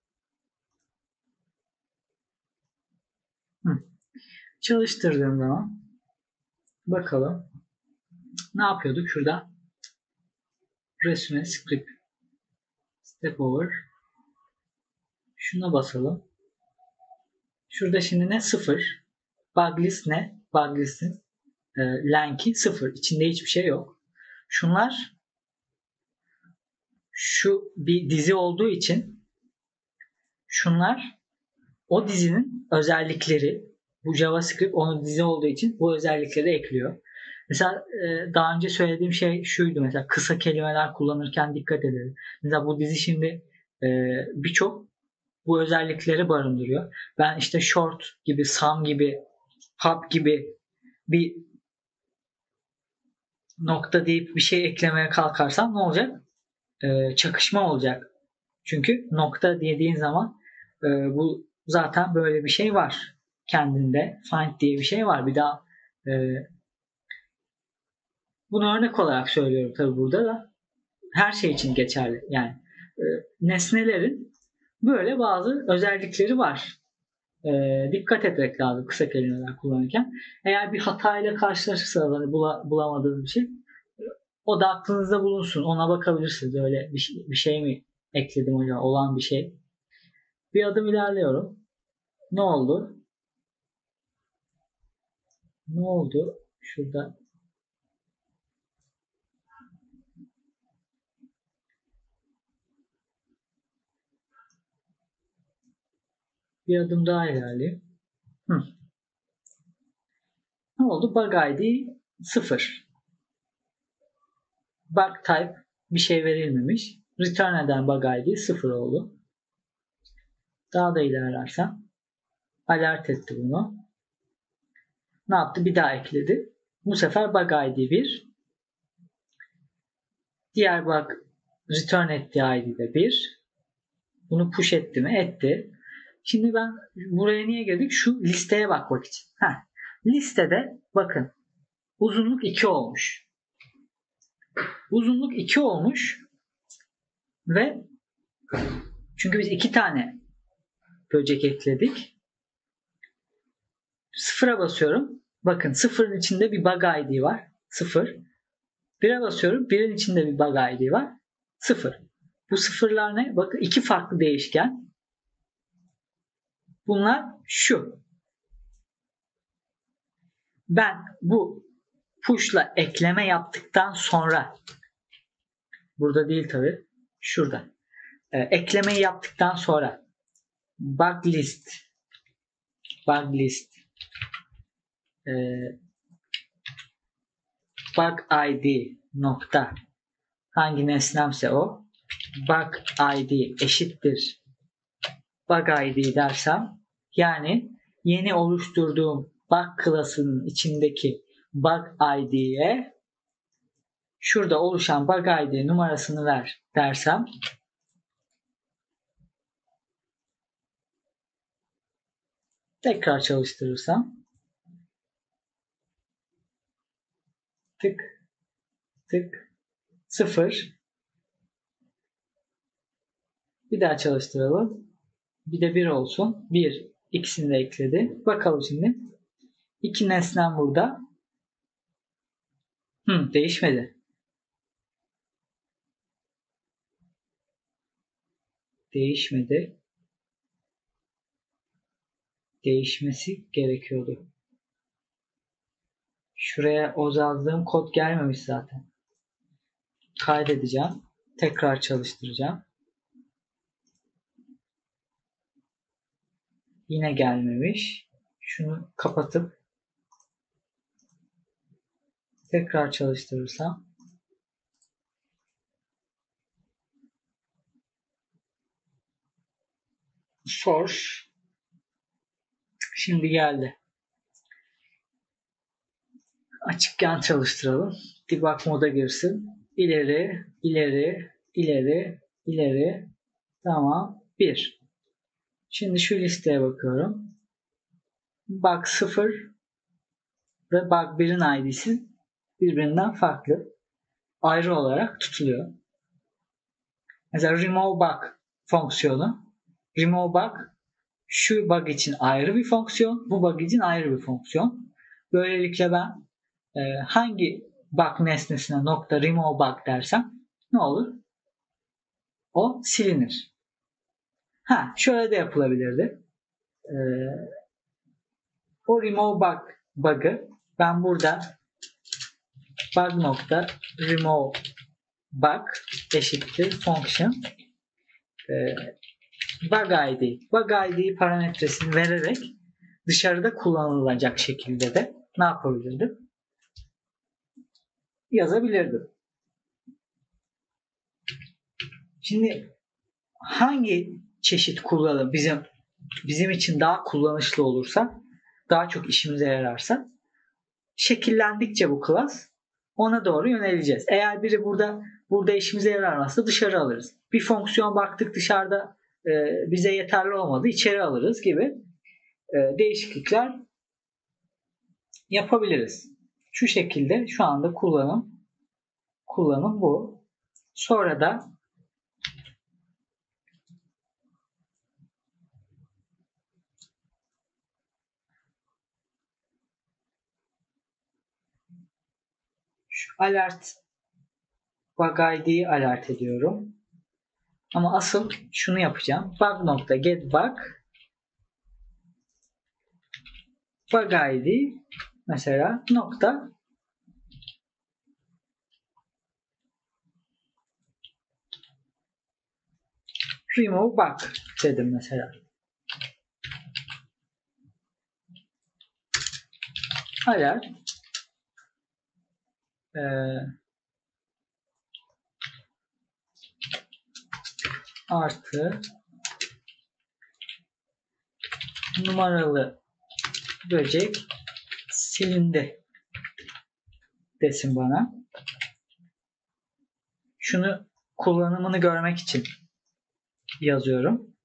Hı. çalıştırdığım zaman bakalım ne yapıyorduk şurada? Resume script step over şuna basalım. Şurada şimdi ne? sıfır. Bug list ne? Bug list'in e, length'i sıfır. İçinde hiçbir şey yok. Şunlar şu bir dizi olduğu için şunlar o dizinin özellikleri. Bu JavaScript onun dizi olduğu için bu özellikleri ekliyor. Mesela daha önce söylediğim şey şuydu. Mesela kısa kelimeler kullanırken dikkat edelim. Mesela bu dizi şimdi birçok bu özellikleri barındırıyor. Ben işte short gibi, some gibi, pub gibi bir nokta deyip bir şey eklemeye kalkarsam ne olacak? Ee, çakışma olacak. Çünkü nokta dediğin zaman e, bu zaten böyle bir şey var kendinde. Find diye bir şey var. Bir daha e, bunu örnek olarak söylüyorum tabii burada da. Her şey için geçerli. Yani e, nesnelerin böyle bazı özellikleri var. E, dikkat etmek lazım kısa kelimeler kullanırken. Eğer bir hatayla karşılaşırsanız hani bula, bulamadığınız bir şey, o da aklınızda bulunsun. Ona bakabilirsiniz. Öyle bir şey, bir şey mi ekledim hocam? Olan bir şey. Bir adım ilerliyorum. Ne oldu? Ne oldu? Şurada bir adım daha ilerleyeyim. Hı. Ne oldu? Bug I D sıfır. Bug type bir şey verilmemiş. Return eden bug I D sıfır oldu. Daha da ilerlersem alert etti bunu. Ne yaptı? Bir daha ekledi. Bu sefer bug I D bir. Diğer bug return ettiği I D de bir. Bunu push etti mi? Etti. Şimdi ben buraya niye girdik? Şu listeye bakmak için. Heh. Listede bakın uzunluk iki olmuş. Uzunluk iki olmuş ve çünkü biz iki tane böcek ekledik. Sıfıra basıyorum. Bakın sıfırın içinde bir bug I D var. Sıfır. Bire basıyorum. Birin içinde bir bug I D var. Sıfır. Bu sıfırlar ne? Bakın iki farklı değişken. Bunlar şu. Ben bu push'la ekleme yaptıktan sonra burada değil tabi. Şurada. Ee, eklemeyi yaptıktan sonra bug list bug list e, bug I D nokta hangi nesnemse o bug I D eşittir bug I D dersem yani yeni oluşturduğum bug klasının içindeki bug I D'ye şurada oluşan bug I D numarasını ver dersem tekrar çalıştırırsam tık tık sıfır bir daha çalıştıralım. Bir de bir olsun. bir ikisini de ekledi. Bakalım şimdi. İki nesnem burada. Hı, değişmedi. Değişmedi. Değişmesi gerekiyordu. Şuraya o yazdığım kod gelmemiş zaten. Kaydedeceğim. Tekrar çalıştıracağım. Yine gelmemiş. Şunu kapatıp tekrar çalıştırırsam force şimdi geldi. Açıkken çalıştıralım. Debug moda girsin. İleri, ileri, ileri, ileri. Tamam. bir. Şimdi şu listeye bakıyorum. Bug sıfır ve bug birin I D'si birbirinden farklı. Ayrı olarak tutuluyor. Mesela remove bug fonksiyonu. Remove bug şu bug için ayrı bir fonksiyon. Bu bug için ayrı bir fonksiyon. Böylelikle ben e, hangi bug nesnesine nokta remove bug dersem ne olur? O silinir. Ha, şöyle de yapılabilirdi. E, o remove bug bug'ı ben burada bug nokta remove bug eşittir function e, bug id. Bug id parametresini vererek dışarıda kullanılacak şekilde de ne yapabilirdim? Yazabilirdim. Şimdi hangi çeşit kullanım bizim bizim için daha kullanışlı olursa, daha çok işimize yararsa, şekillendikçe bu klas ona doğru yöneleceğiz. Eğer biri burada burada işimize yaramazsa dışarı alırız. Bir fonksiyon baktık dışarıda e, bize yeterli olmadı, içeri alırız gibi e, değişiklikler yapabiliriz. Şu şekilde şu anda kullanım kullanım bu. Sonra da şu alert bug id'yi alert ediyorum. Ama asıl şunu yapacağım. Bug.getBug bug id mesela nokta remove bug dedim mesela. Alert ee, artı numaralı böcek silindi desin bana. Şunu kullanımını görmek için yazıyorum.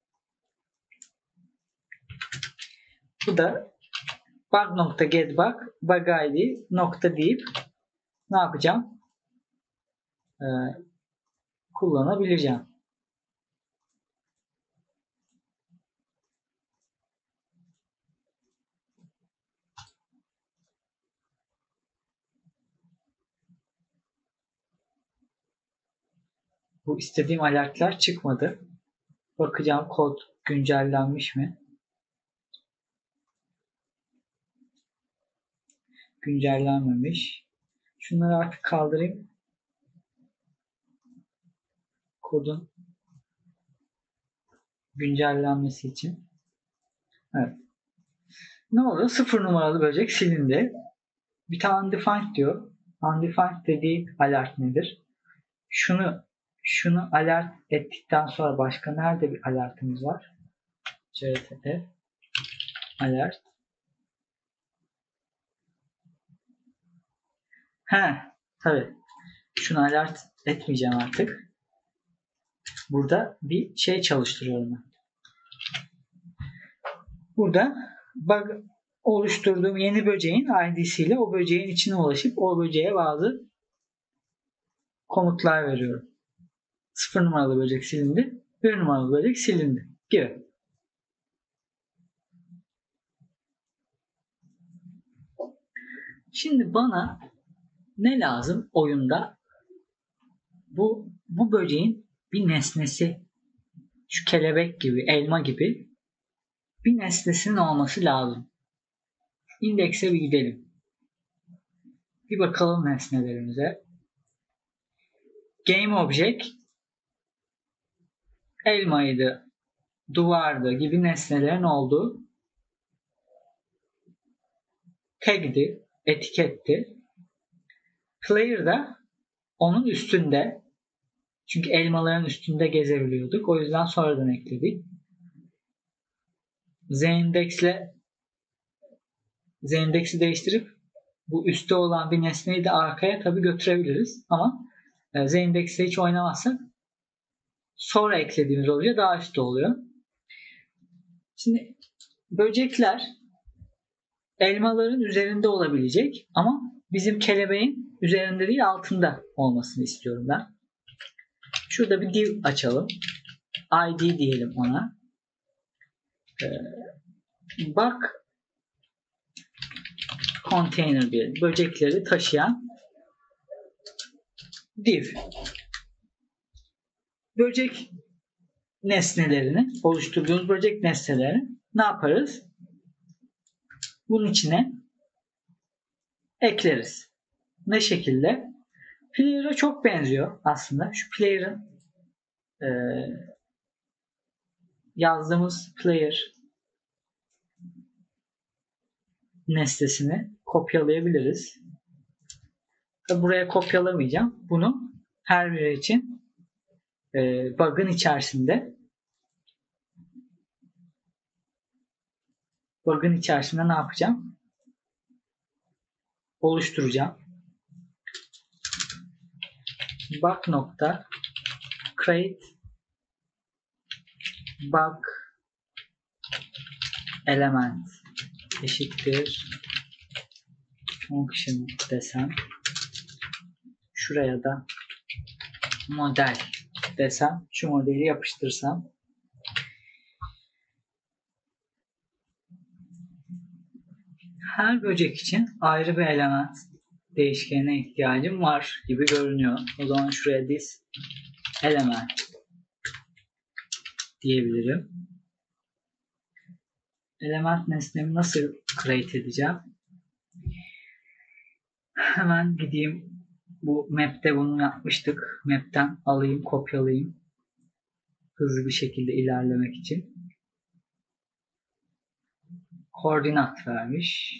Bu da bug.getBug bug id nokta deyip ne yapacağım? Ee, kullanabileceğim. Bu istediğim alertler çıkmadı. Bakacağım kod güncellenmiş mi? Güncellenmemiş. Şunları artık kaldırayım. Kodun güncellenmesi için. Evet. Ne oldu? Sıfır numaralı böcek silindi. Bir tane undefined diyor. Undefined dediği alert nedir? Şunu şunu alert ettikten sonra başka nerede bir alertimiz var? C T F alert. He, tabii. Şunu alert etmeyeceğim artık. Burada bir şey çalıştırıyorum ben. Burada bug oluşturduğum yeni böceğin I D'siyle o böceğin içine ulaşıp o böceğe bazı komutlar veriyorum. Sıfır numaralı böcek silindi, bir numaralı böcek silindi gibi. Şimdi bana ne lazım oyunda? Bu bu böceğin bir nesnesi, şu kelebek gibi, elma gibi bir nesnesinin olması lazım. İndekse bir gidelim. Bir bakalım nesnelerimize. Game object elmaydı, duvardı gibi nesnelerin olduğu tag'di, etiketti. Player da onun üstünde, çünkü elmaların üstünde gezebiliyorduk. O yüzden sonradan ekledik. Z-index'le Z-index'i değiştirip bu üstte olan bir nesneyi de arkaya tabii götürebiliriz. Ama Z-index'le hiç oynamazsak sonra eklediğimiz olunca daha üstte oluyor. Şimdi böcekler elmaların üzerinde olabilecek ama bizim kelebeğin üzerinde değil altında olmasını istiyorum ben. Şurada bir div açalım. I D diyelim ona. Ee, bak container diyelim. Böcekleri taşıyan div. Böcek nesnelerini, oluşturduğumuz böcek nesnelerini ne yaparız? Bunun içine ekleriz. Ne şekilde? Player'a çok benziyor aslında. Şu player'ın e, yazdığımız player nesnesini kopyalayabiliriz. Tabi buraya kopyalamayacağım. Bunu her biri için e, bug'ın içerisinde bug'ın içerisinde ne yapacağım? Oluşturacağım. Bug nokta create bug element eşittir function desem, şuraya da model desem, şu modeli yapıştırsam, her böcek için ayrı bir element değişkenine ihtiyacım var gibi görünüyor. O zaman şuraya this element diyebilirim. Element nesnemi nasıl create edeceğim? Hemen gideyim. Bu map'te bunu yapmıştık. Map'ten alayım, kopyalayayım. Hızlı bir şekilde ilerlemek için. Koordinat vermiş.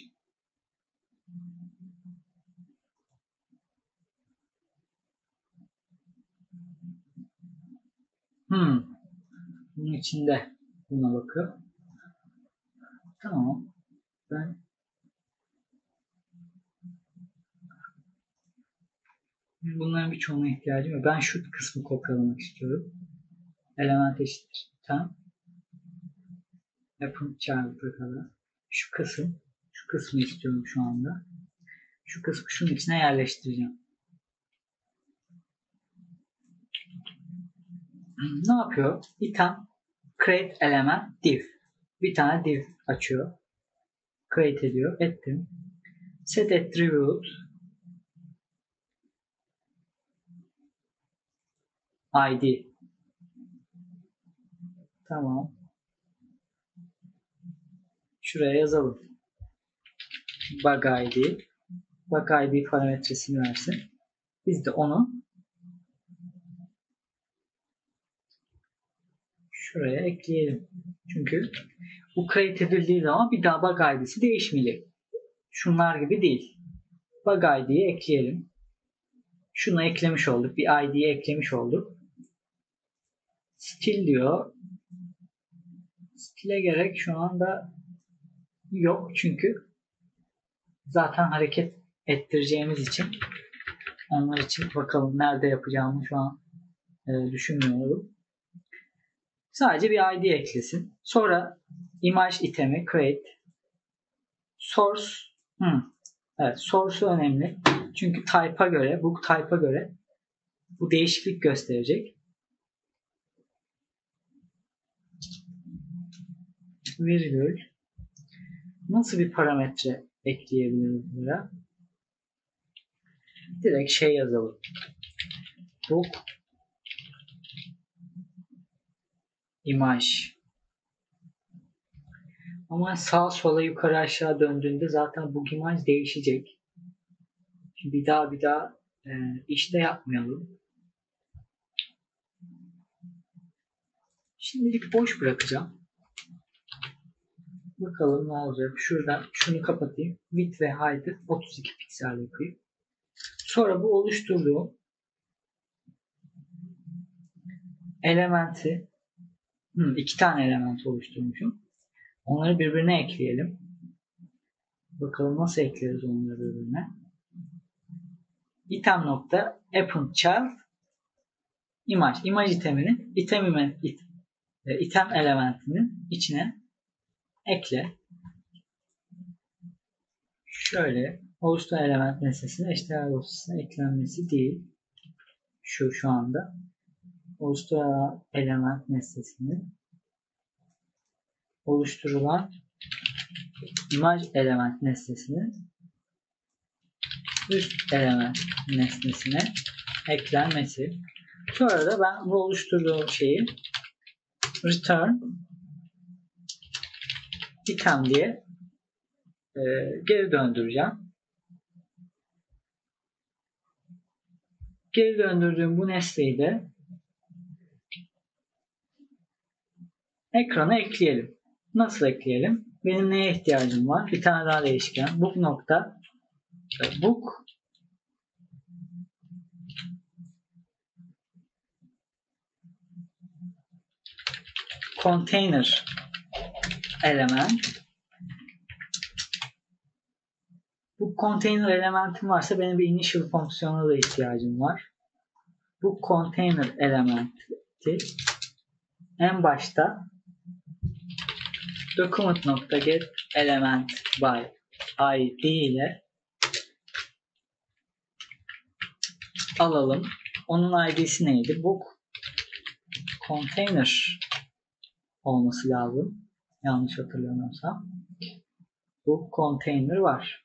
Hmm. Bunun içinde buna bakıyor. Tamam. Ben bunların birçoğuna ihtiyacım yok. Ben şu kısmı kopyalamak istiyorum. Element eşittir. Tam. Yapım çağrıda kadar. Şu kısım. Şu kısmı istiyorum şu anda. Şu kısmı şunun içine yerleştireceğim. Ne yapıyor? Item create element div. Bir tane div açıyor. Create ediyor. Ettim. Set attribute I D. Tamam. Şuraya yazalım. Bug I D. Bug I D parametresini versin. Biz de onu şuraya ekleyelim. Çünkü bu create edildiği zaman bir daha bug I D'si değişmeyecek. Şunlar gibi değil. Bug I D'yi ekleyelim. Şunu eklemiş olduk. Bir I D'yi eklemiş olduk. Stil diyor. Stile gerek şu anda yok. Çünkü zaten hareket ettireceğimiz için, onlar için bakalım nerede yapacağımı şu an e, düşünmüyorum. Sadece bir I D eklesin. Sonra image itemi create. Source. Hmm. Evet, source'u önemli. Çünkü type'a göre, bu type'a göre bu değişiklik gösterecek. Virgül. Nasıl bir parametre ekleyebiliriz buraya? Direkt şey yazalım. Book image. Ama sağa sola yukarı aşağı döndüğünde zaten bu imaj değişecek. Şimdi bir daha bir daha e, işte yapmayalım. Şimdilik boş bırakacağım. Bakalım ne olacak. Şuradan şunu kapatayım. Width ve height'ı otuz iki piksel yapayım. Sonra bu oluşturduğum elementi, hmm, iki tane element oluşturmuşum. Onları birbirine ekleyelim. Bakalım nasıl ekleriz onları birbirine. Item nokta append child image. Image itemini item, it, item elementinin içine ekle. Şöyle oluşturan element nesnesine eşdeğer dosyasına eklenmesi değil. Şu şu anda oluşturan element nesnesinin oluşturulan imaj element nesnesinin üst element nesnesine eklenmesi. Sonra da ben bu oluşturduğum şeyi return item diye e, geri döndüreceğim. Geri döndürdüğüm bu nesneyi de ekrana ekleyelim. Nasıl ekleyelim? Benim neye ihtiyacım var? Bir tane daha değişken. Book nokta book container element. Bu container elementim varsa benim bir initial fonksiyonuna da ihtiyacım var. Bu container elementi en başta document.get element by id ile alalım. Onun id'si neydi? Book container olması lazım. Yanlış hatırlamıyorsam. Book container var.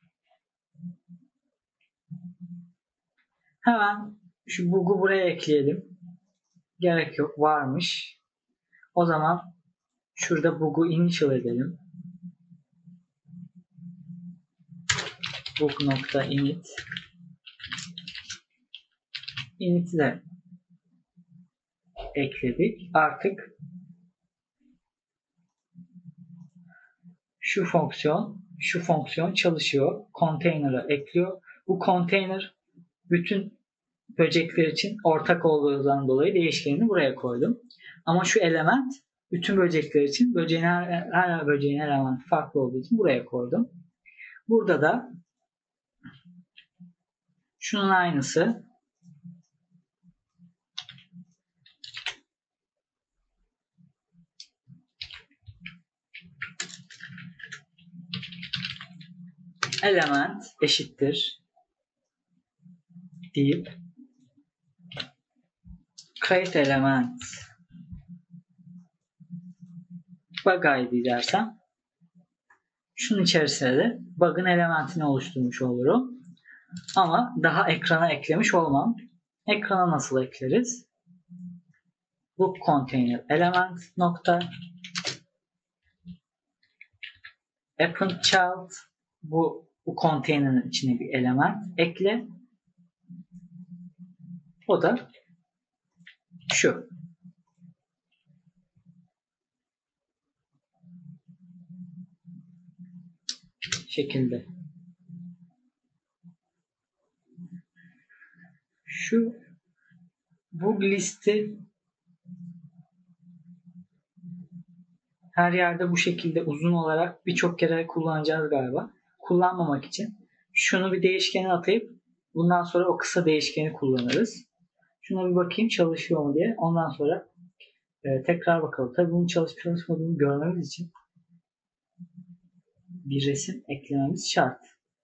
Hemen şu book'u buraya ekleyelim. Gerek yok. Varmış. O zaman şurada book'u initial edelim. Book.init init'i de ekledik. Artık şu fonksiyon şu fonksiyon çalışıyor. Container'a ekliyor. Bu container bütün böcekler için ortak olduğundan dolayı değişkenini buraya koydum. Ama şu element bütün böcekler için böceğin her, her böceğin elementi farklı olduğu için buraya koydum. Burada da şunun aynısı element eşittir deyip create element bug id dersem şunun içerisinde de bug'ın elementini oluşturmuş olurum. Ama daha ekrana eklemiş olmam. Ekrana nasıl ekleriz? Book container element nokta append child bu, bu container'ın içine bir element ekle. O da şu. Şekilde. Şu bu listi her yerde bu şekilde uzun olarak birçok kere kullanacağız galiba. Kullanmamak için şunu bir değişkene atayıp bundan sonra o kısa değişkeni kullanırız. Şuna bir bakayım çalışıyor mu diye. Ondan sonra e, tekrar bakalım. Tabii bunun çalışıp çalışmadığını görmemiz için bir resim eklememiz şart.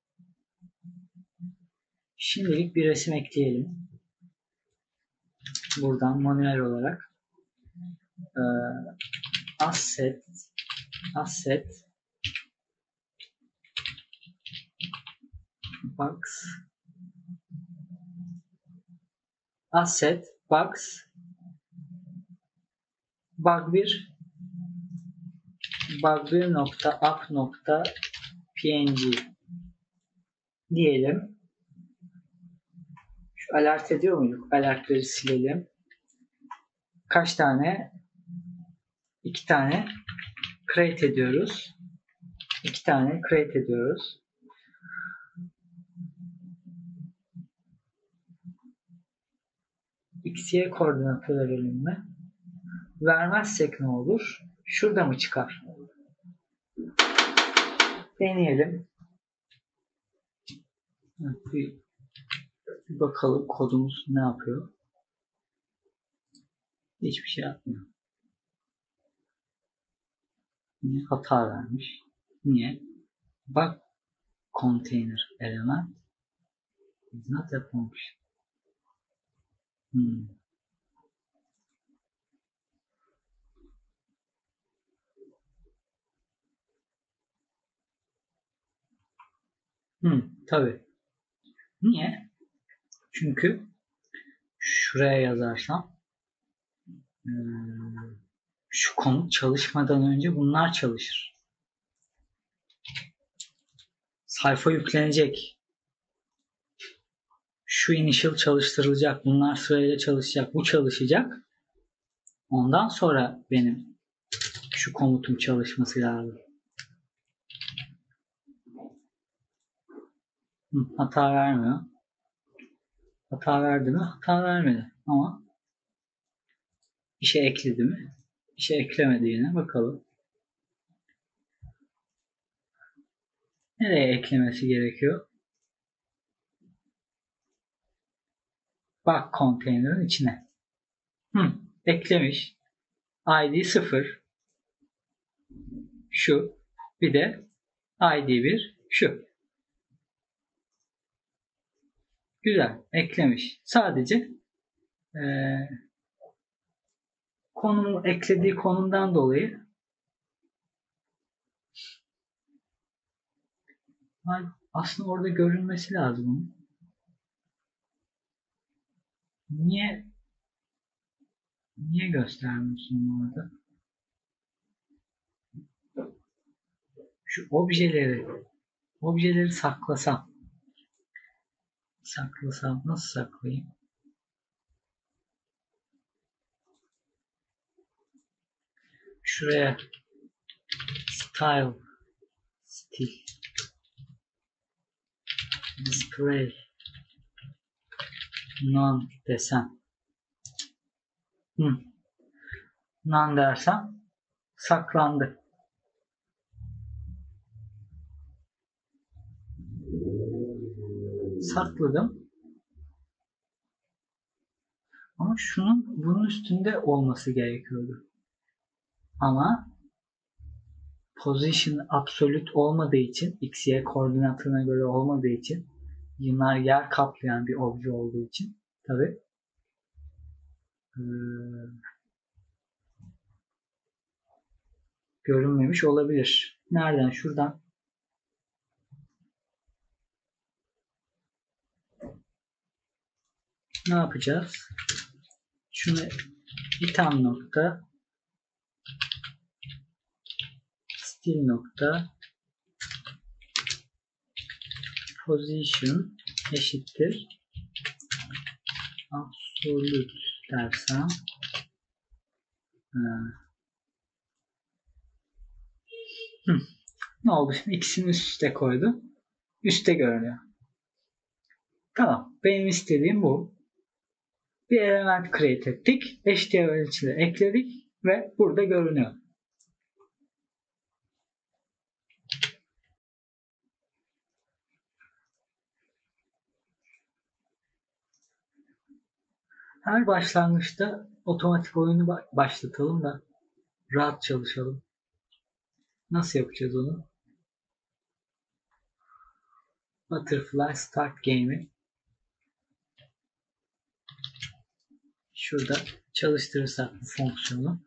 Şimdilik bir resim ekleyelim. Buradan manuel olarak e, asset asset box asset box bug bir bug bir nokta app nokta png diyelim. Şu alert ediyor muyduk? Alertleri silelim. Kaç tane? İki tane create ediyoruz. İki tane create ediyoruz. X Y koordinatı verelim mi? Vermezsek ne olur? Şurada mı çıkar? Deneyelim. Bir, bir bakalım kodumuz ne yapıyor? Hiçbir şey yapmıyor. Niye? Hata vermiş. Niye? Bak container element is not a function. Hmm. Hmm, tabii. Niye? Çünkü şuraya yazarsam hmm, şu komut çalışmadan önce bunlar çalışır. Sayfa yüklenecek. Şu initial çalıştırılacak. Bunlar sırayla çalışacak. Bu çalışacak. Ondan sonra benim şu komutum çalışması lazım. Hı, hata vermiyor. Hata verdi mi? Hata vermedi. Ama bir şey ekledi mi? Bir şey eklemedi yine. Bakalım. Nereye eklemesi gerekiyor? Bak konteynerin içine. Hı, eklemiş. I D sıfır. Şu. Bir de I D bir. Şu. Güzel. Eklemiş. Sadece ee, konumu eklediği konumdan dolayı aslında orada görünmesi lazım. Niye niye göstermiyorsun orada? Şu objeleri objeleri saklasam saklasam nasıl saklayayım? Şuraya style stil display none desem. Hı. None dersem saklandı. Sakladım. Ama şunun bunun üstünde olması gerekiyordu. Ama position absolute olmadığı için, x y koordinatına göre olmadığı için, bunlar yer kaplayan bir obje olduğu için tabi ee, görünmemiş olabilir. Nereden? Şuradan. Ne yapacağız? Şunu item nokta stil nokta position eşittir absolute dersem Hı. ne oldu? Şimdi ikisini üst üste koydum. Üste görünüyor. Tamam. Benim istediğim bu. Bir element create ettik. H T M L içine ekledik ve burada görünüyor. Her başlangıçta otomatik oyunu başlatalım da rahat çalışalım. Nasıl yapacağız onu? Butterfly Start Game'i şurada çalıştırırsak bu fonksiyonu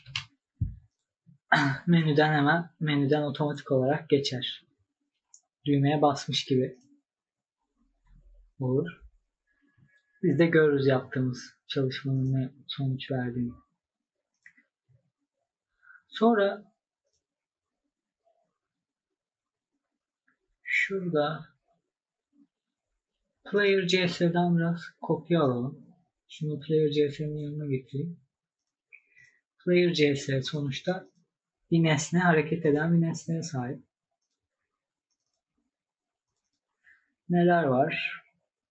menüden hemen menüden otomatik olarak geçer. Düğmeye basmış gibi olur. Biz de görürüz yaptığımız çalışmanın ne sonuç verdiğini. Sonra şurada Player.cs'den biraz kopya alalım. Şimdi Player.cs'nin yanına getireyim. Player.cs sonuçta bir nesne, hareket eden bir nesneye sahip. Neler var?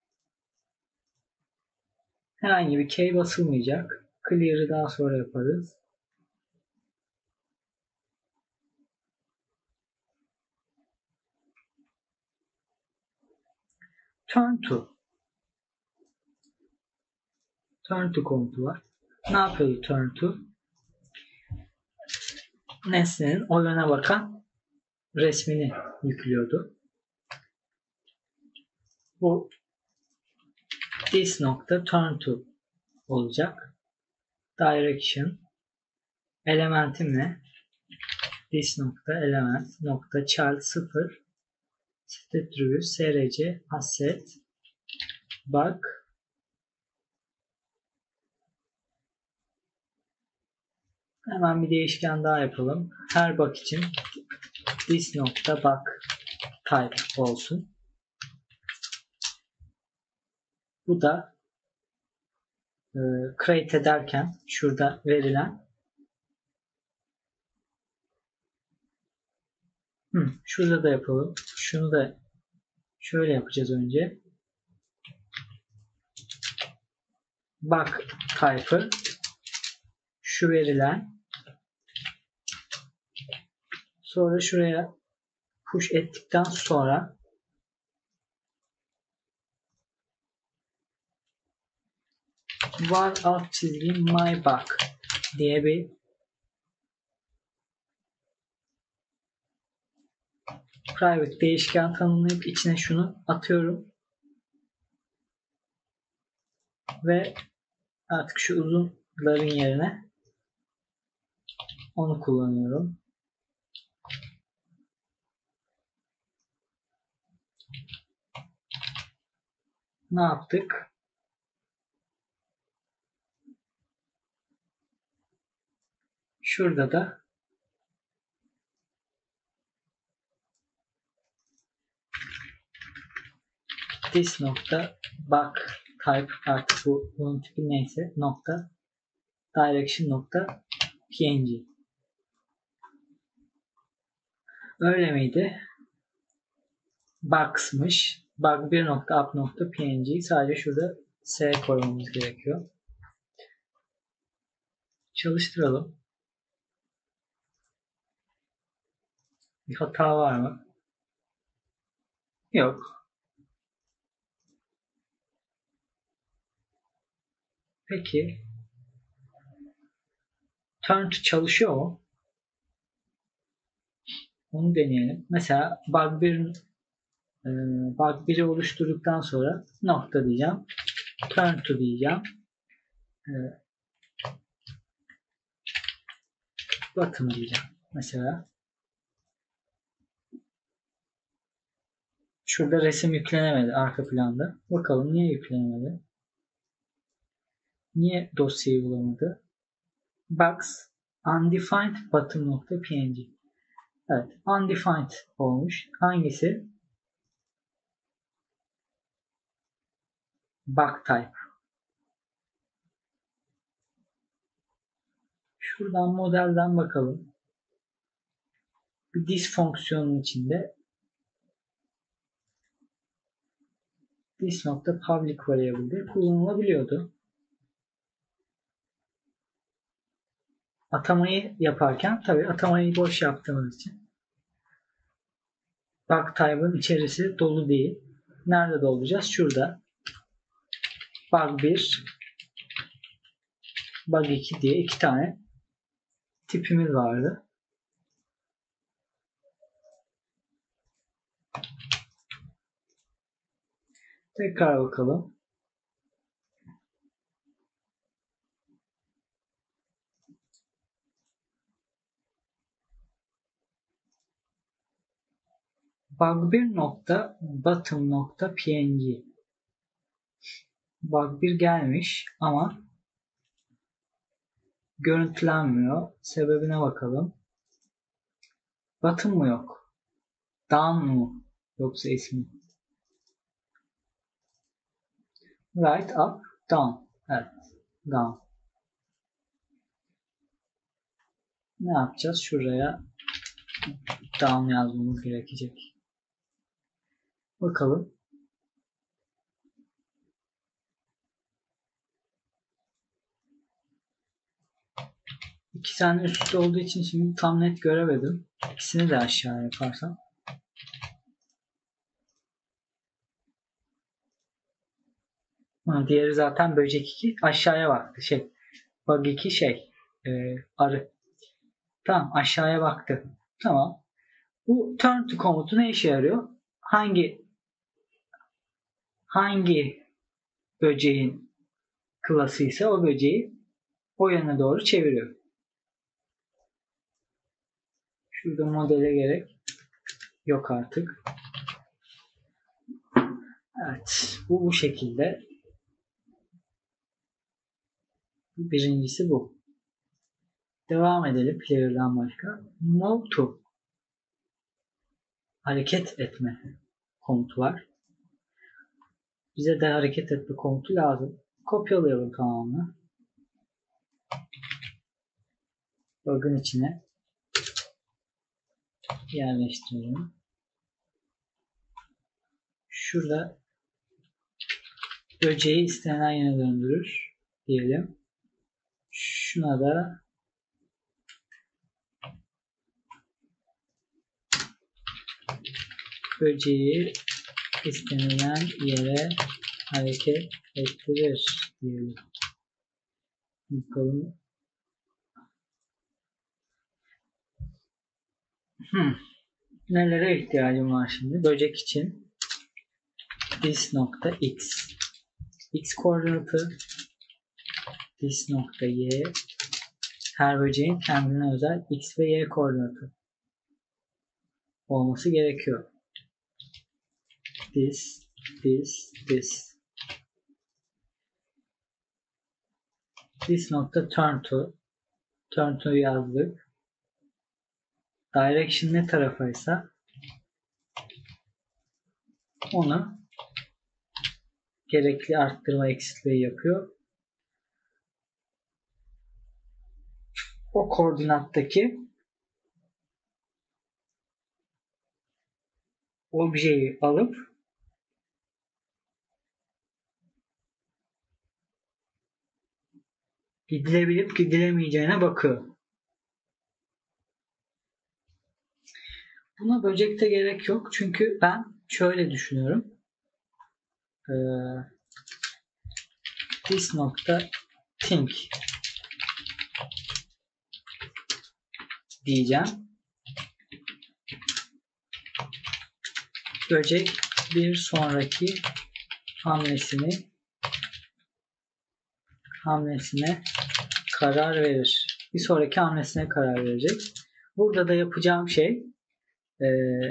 Herhangi bir key basılmayacak. Clear'ı daha sonra yaparız. Turn to. Turn to komutu var. Ne yapıyordu turn to? Nesnenin o yöne bakan resmini yüklüyordu. Bu this nokta turn to olacak. Direction elementim ne? This nokta element nokta child sıfır state attribute src asset bug hemen bir değişken daha yapalım. Her bug için this nokta bug type olsun. Bu da e, create ederken şurada verilen Hı, şurada da yapalım. Şunu da şöyle yapacağız önce. Bak type'ı şu verilen, sonra şuraya push ettikten sonra var alt çizgi my bug diye bir private değişken tanımlayıp içine şunu atıyorum ve artık şu uzunların yerine onu kullanıyorum. Ne yaptık? Şurada da this nokta bug type, artık bu bunun tipi neyse, nokta direction nokta png. Öyle miydi? Bugs'mış. Bug bir nokta up nokta png. Sadece şurada S koymamız gerekiyor. Çalıştıralım. Bir hata var mı? Yok. Peki turn to çalışıyor mu? Onu deneyelim. Mesela bug bir e, bug bir'i oluşturduktan sonra nokta diyeceğim. Turn to diyeceğim. E, bottom diyeceğim. Mesela şurada resim yüklenemedi arka planda. Bakalım niye yüklenemedi? Niye dosyayı bulamadı? Bugs undefined bottom nokta png. Evet, undefined olmuş. Hangisi? Bug type. Şuradan modelden bakalım. Bir this fonksiyonun içinde this nokta public variable'de kullanılabiliyordu. Atamayı yaparken tabi atamayı boş yaptığımız için bug type'ın içerisi dolu değil. Nerede dolduracağız? Şurada. Bug bir, bug iki diye iki tane tipimiz vardı. Tekrar bakalım. Bug bir nokta bottom nokta png. Bug bir gelmiş ama görüntülenmiyor. Sebebine bakalım. Bottom mu yok? Down mu? Yoksa ismi? Right up, down. Evet. Down. Ne yapacağız? Şuraya down yazmamız gerekecek. Bakalım. İki tane üst üste olduğu için şimdi tam net göremedim. İkisini de aşağı yaparsam. Ha, diğeri zaten böcek iki. Aşağıya baktı. Şey, bug iki şey. E, arı. Tamam, aşağıya baktı. Tamam. Bu turn to komutu ne işe yarıyor? Hangi hangi böceğin klası ise o böceği o yana doğru çeviriyor. Şurada modele gerek yok artık. Evet. Bu bu şekilde. Birincisi bu. Devam edelim. Player'dan başka. Move to. Hareket etme komutu var. Bize de hareket etme komutu lazım. Kopyalayalım tamamını. Bug'ın içine yerleştirelim. Şurada böceği istenen yöne döndürür diyelim. Şuna da böceği istenilen yere hareket ettirir diyelim. Bakalım. Hmm. Nelere ihtiyacım var şimdi? Böcek için this nokta x x koordinatı, this nokta y, her böceğin kendine özel x ve y koordinatı olması gerekiyor. This, this, this. This nokta turn to. Turn to'yu yazdık. Direction ne tarafaysa onu gerekli arttırma eksiltmeyi yapıyor. O koordinattaki objeyi alıp gidilebilip gidilemeyeceğine bakıyor. Buna böcekte gerek yok. Çünkü ben şöyle düşünüyorum. Ee, this nokta think diyeceğim. Böcek bir sonraki hamlesini hamlesine karar verir. Bir sonraki hamlesine karar verecek. Burada da yapacağım şey e,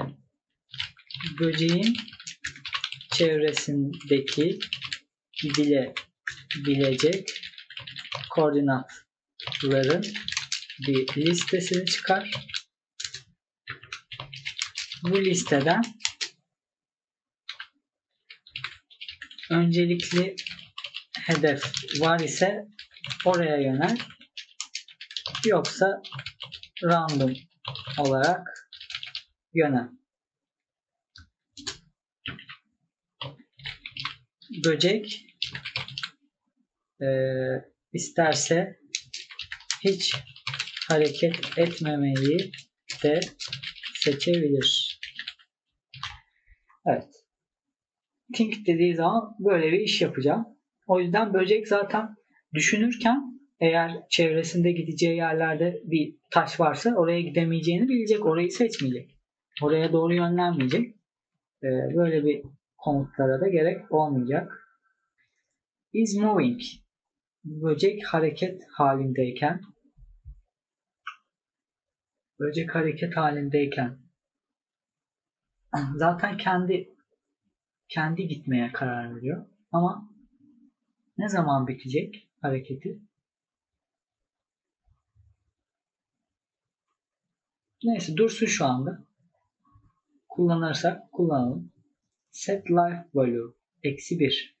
böceğin çevresindeki gidilebilecek koordinatların bir listesini çıkar. Bu listeden öncelikli hedef var ise oraya yönel, yoksa random olarak yönel. Böcek e, isterse hiç hareket etmemeyi de seçebilir. Evet. Think dediği zaman böyle bir iş yapacağım. O yüzden böcek zaten düşünürken eğer çevresinde gideceği yerlerde bir taş varsa oraya gidemeyeceğini bilecek. Orayı seçmeyecek. Oraya doğru yönlenmeyecek. Ee, böyle bir komutlara da gerek olmayacak. Is moving. Böcek hareket halindeyken böcek hareket halindeyken zaten kendi kendi gitmeye karar veriyor. Ama ne zaman bitecek hareketi? Neyse dursun şu anda. Kullanırsak kullanalım. Set life value eksi bir.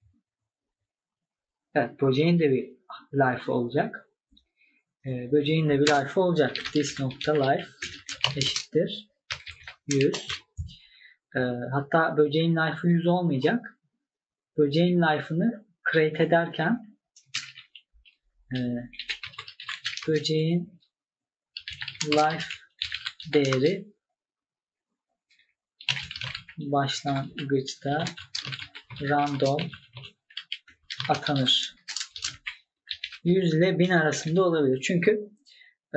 Evet, böceğin de bir life olacak. Ee, böceğin de bir life olacak. This nokta life eşittir yüz. Ee, hatta böceğin life'ı yüz olmayacak. Böceğin life'ını create ederken e, böceğin life değeri başlangıçta random atanır. yüz ile bin arasında olabilir. Çünkü e,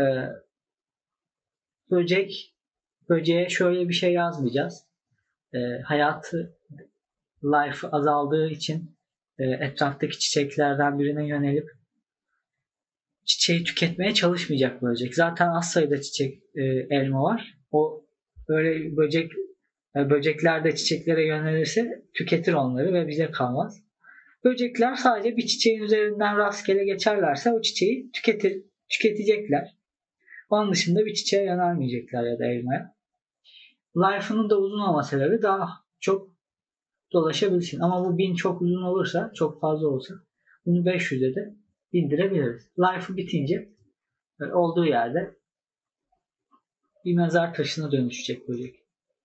böcek böceğe şöyle bir şey yazmayacağız. E, hayatı life azaldığı için e, etraftaki çiçeklerden birine yönelip çiçeği tüketmeye çalışmayacak böcek. Zaten az sayıda çiçek e, elma var. O böyle böcek e, böcekler de çiçeklere yönelirse tüketir onları ve bize kalmaz. Böcekler sadece bir çiçeğin üzerinden rastgele geçerlerse o çiçeği tüketir, tüketecekler. Onun dışında bir çiçeğe yönelmeyecekler ya da elmaya. Life'ının da uzun olma sebebi daha çok dolaşabilsin. Ama bu bin çok uzun olursa, çok fazla olsa bunu beş yüze de indirebiliriz. Life'ı bitince olduğu yerde bir mezar taşına dönüşecek böcek.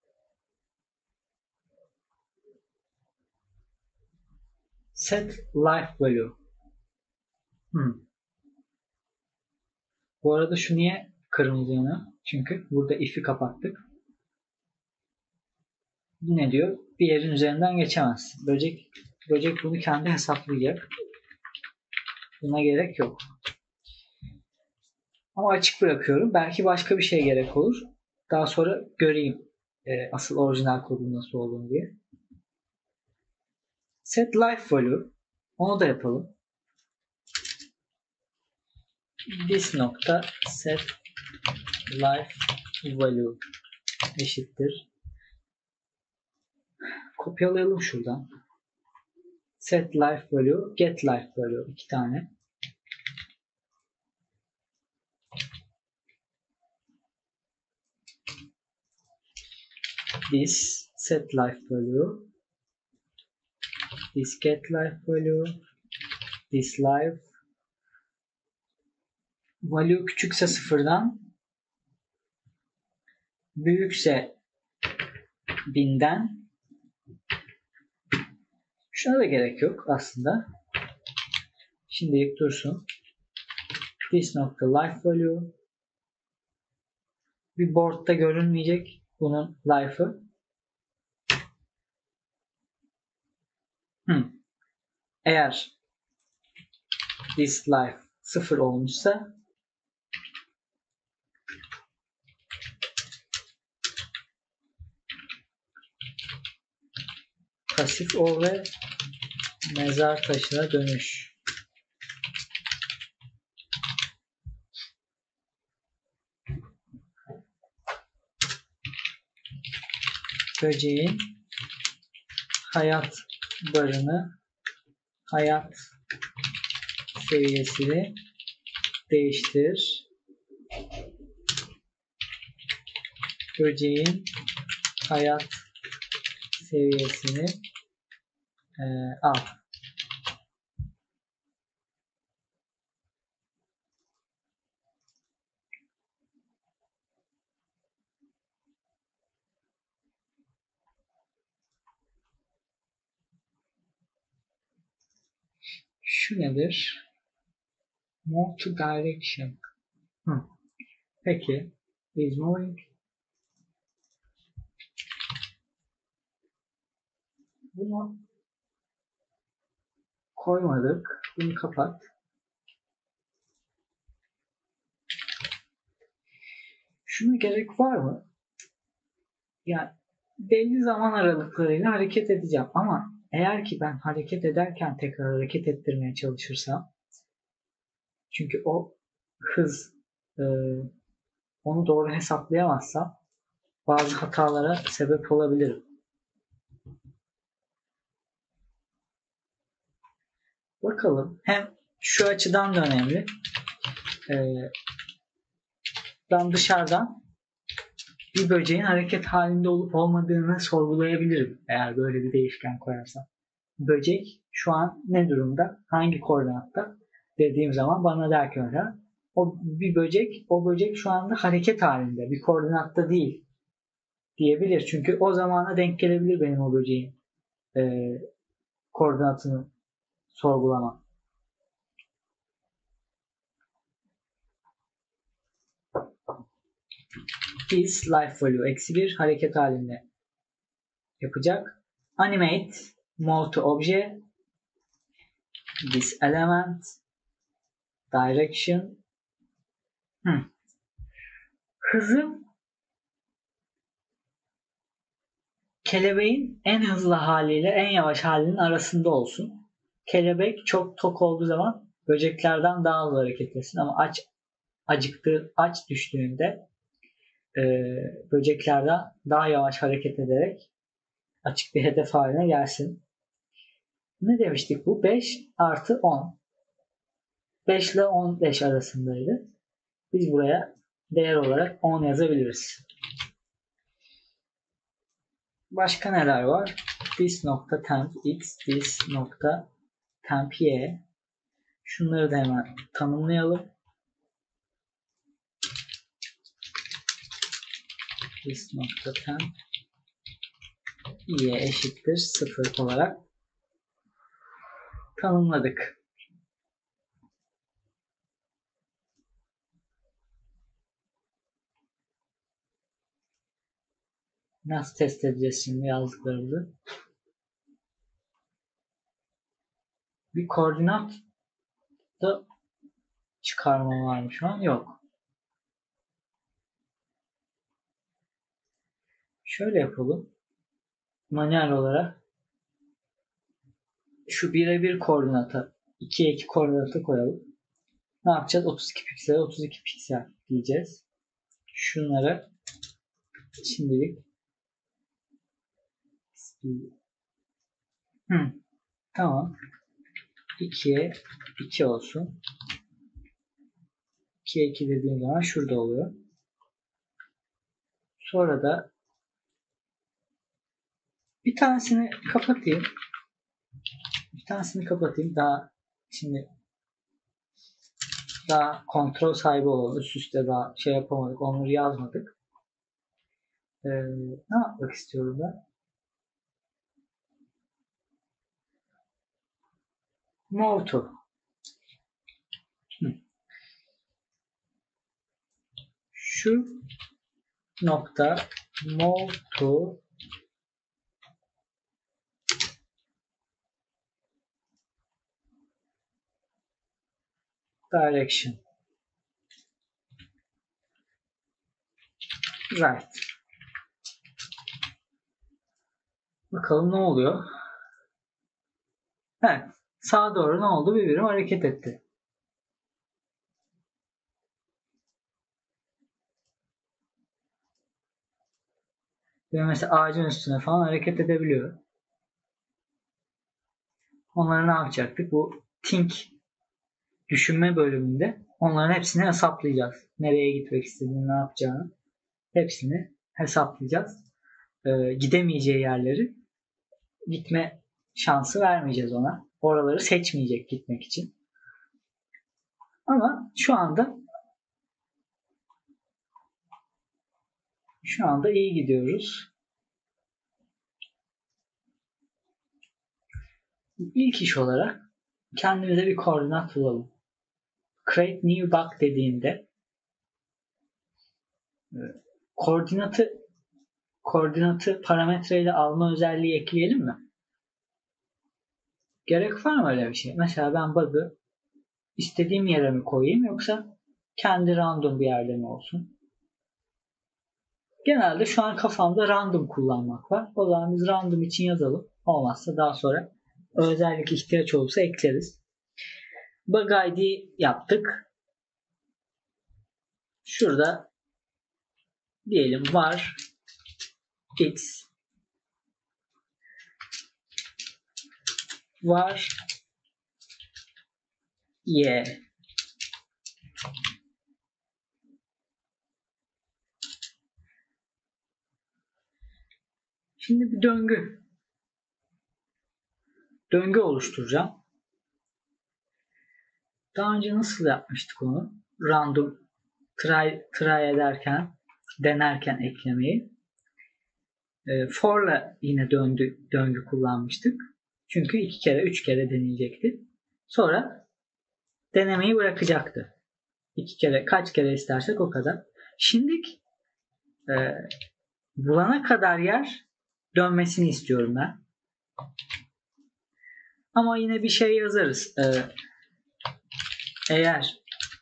Set life value. Hmm. Bu arada şu niye kırmızı yanıyor? Çünkü burada if'i kapattık. Bu ne diyor? Bir yerin üzerinden geçemezsin. Böcek, böcek bunu kendi hesaplayacak. Buna gerek yok. Ama açık bırakıyorum. Belki başka bir şey gerek olur. Daha sonra göreyim e, asıl orijinal kodun nasıl olduğunu diye. Set life value. Onu da yapalım. This nokta set life value eşittir. Kopyalayalım şuradan. Set life value, get life value. iki tane. This set life value. This get life value. This life. Value küçükse sıfırdan, büyükse binden. Şuna da gerek yok aslında. Şimdilik dursun. This nokta life value. Bir board'da görünmeyecek bunun life'ı. Hmm. Eğer this life sıfır olmuşsa pasif ol ve mezar taşına dönüş. Böceğin hayat barını, hayat seviyesini değiştir. Böceğin hayat seviyesini e, al. Şu nedir? Move to direction. Hı. Peki. Is moving. Bunu koymadık. Bunu kapat. Şuna gerek var mı? Yani belli zaman aralıklarıyla hareket edeceğim ama eğer ki ben hareket ederken tekrar hareket ettirmeye çalışırsam, çünkü o hız e, onu doğru hesaplayamazsam bazı hatalara sebep olabilirim. Bakalım. Hem şu açıdan da önemli. Ee, ben dışarıdan bir böceğin hareket halinde olup olmadığını sorgulayabilirim. Eğer böyle bir değişken koyarsam. Böcek şu an ne durumda? Hangi koordinatta? Dediğim zaman bana der ki öyle. O bir böcek, o böcek şu anda hareket halinde. Bir koordinatta değil diyebilir. Çünkü o zamana denk gelebilir benim o böceğin e, koordinatını sorgulamam. Is life value eksi bir hareket halinde yapacak. Animate move to obje, this element, direction. Hmm. Hızım kelebeğin en hızlı haliyle en yavaş halinin arasında olsun. Kelebek çok tok olduğu zaman böceklerden daha hızlı hareket etsin ama aç acıktığı aç düştüğünde e, böceklerden daha yavaş hareket ederek açık bir hedef haline gelsin. Ne demiştik bu? beş artı on. beş ile on beş arasındaydı. Biz buraya değer olarak on yazabiliriz. Başka neler var? this nokta temp x, this nokta temp y. Şunları da hemen tanımlayalım. This nokta temp y eşittir sıfır olarak tanımladık. Nasıl test edeceğiz şimdi yazdıklarımızı? Bir koordinat da çıkarma var mı şu an? Yok. Şöyle yapalım. Manuel olarak şu bire bir koordinata ikiye iki koordinata koyalım. Ne yapacağız? otuz iki piksel otuz iki piksel diyeceğiz. Şunları şimdilik Hı, tamam. ikiye iki olsun. ikiye iki dediğim zaman şurada oluyor. Sonra da bir tanesini kapatayım. Bir tanesini kapatayım. Daha şimdi daha kontrol sahibi olalım. Üst üste daha şey yapamadık. Onları yazmadık. Ee, ne yapmak istiyorum ben? Move to. Hı. Şu nokta move to direction right. Bakalım ne oluyor? Evet. Sağa doğru ne oldu? Bir birim hareket etti. Ve mesela ağacın üstüne falan hareket edebiliyor. Onları ne yapacaktık? Bu think düşünme bölümünde onların hepsini hesaplayacağız. Nereye gitmek istediğini, ne yapacağını hepsini hesaplayacağız. Ee, gidemeyeceği yerleri gitme şansı vermeyeceğiz ona. Oraları seçmeyecek gitmek için. Ama şu anda şu anda iyi gidiyoruz. İlk iş olarak kendimize bir koordinat bulalım. Create new bug dediğinde koordinatı koordinatı parametreyle alma özelliği ekleyelim mi? Gerek var mı öyle bir şey? Mesela ben bug'ı istediğim yere mi koyayım yoksa kendi random bir yerde mi olsun? Genelde şu an kafamda random kullanmak var. O zaman biz random için yazalım. Olmazsa daha sonra özellik ihtiyaç olursa ekleriz. Bug I D yaptık. Şurada diyelim var x var y. Şimdi bir döngü döngü oluşturacağım. Daha önce nasıl yapmıştık onu? Random try, try ederken, denerken eklemeyi. E, for'la yine döndü, döngü kullanmıştık. Çünkü iki kere, üç kere deneyecekti. Sonra denemeyi bırakacaktı. İki kere, kaç kere istersek o kadar. Şimdi e, bulana kadar yer dönmesini istiyorum ben. Ama yine bir şey yazarız. E, eğer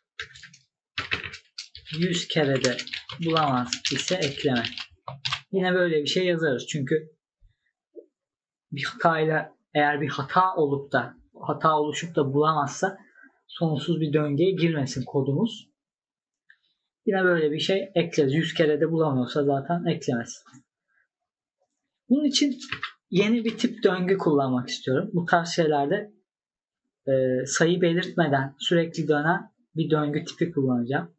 yüz kere de bulamaz ise ekleme. Yine böyle bir şey yazarız. Çünkü bir hatayla eğer bir hata olup da hata oluşup da bulamazsa sonsuz bir döngüye girmesin kodumuz. Yine böyle bir şey ekleriz. yüz kere de bulamıyorsa zaten eklemez. Bunun için yeni bir tip döngü kullanmak istiyorum. Bu tarz şeylerde e, sayı belirtmeden sürekli dönen bir döngü tipi kullanacağım.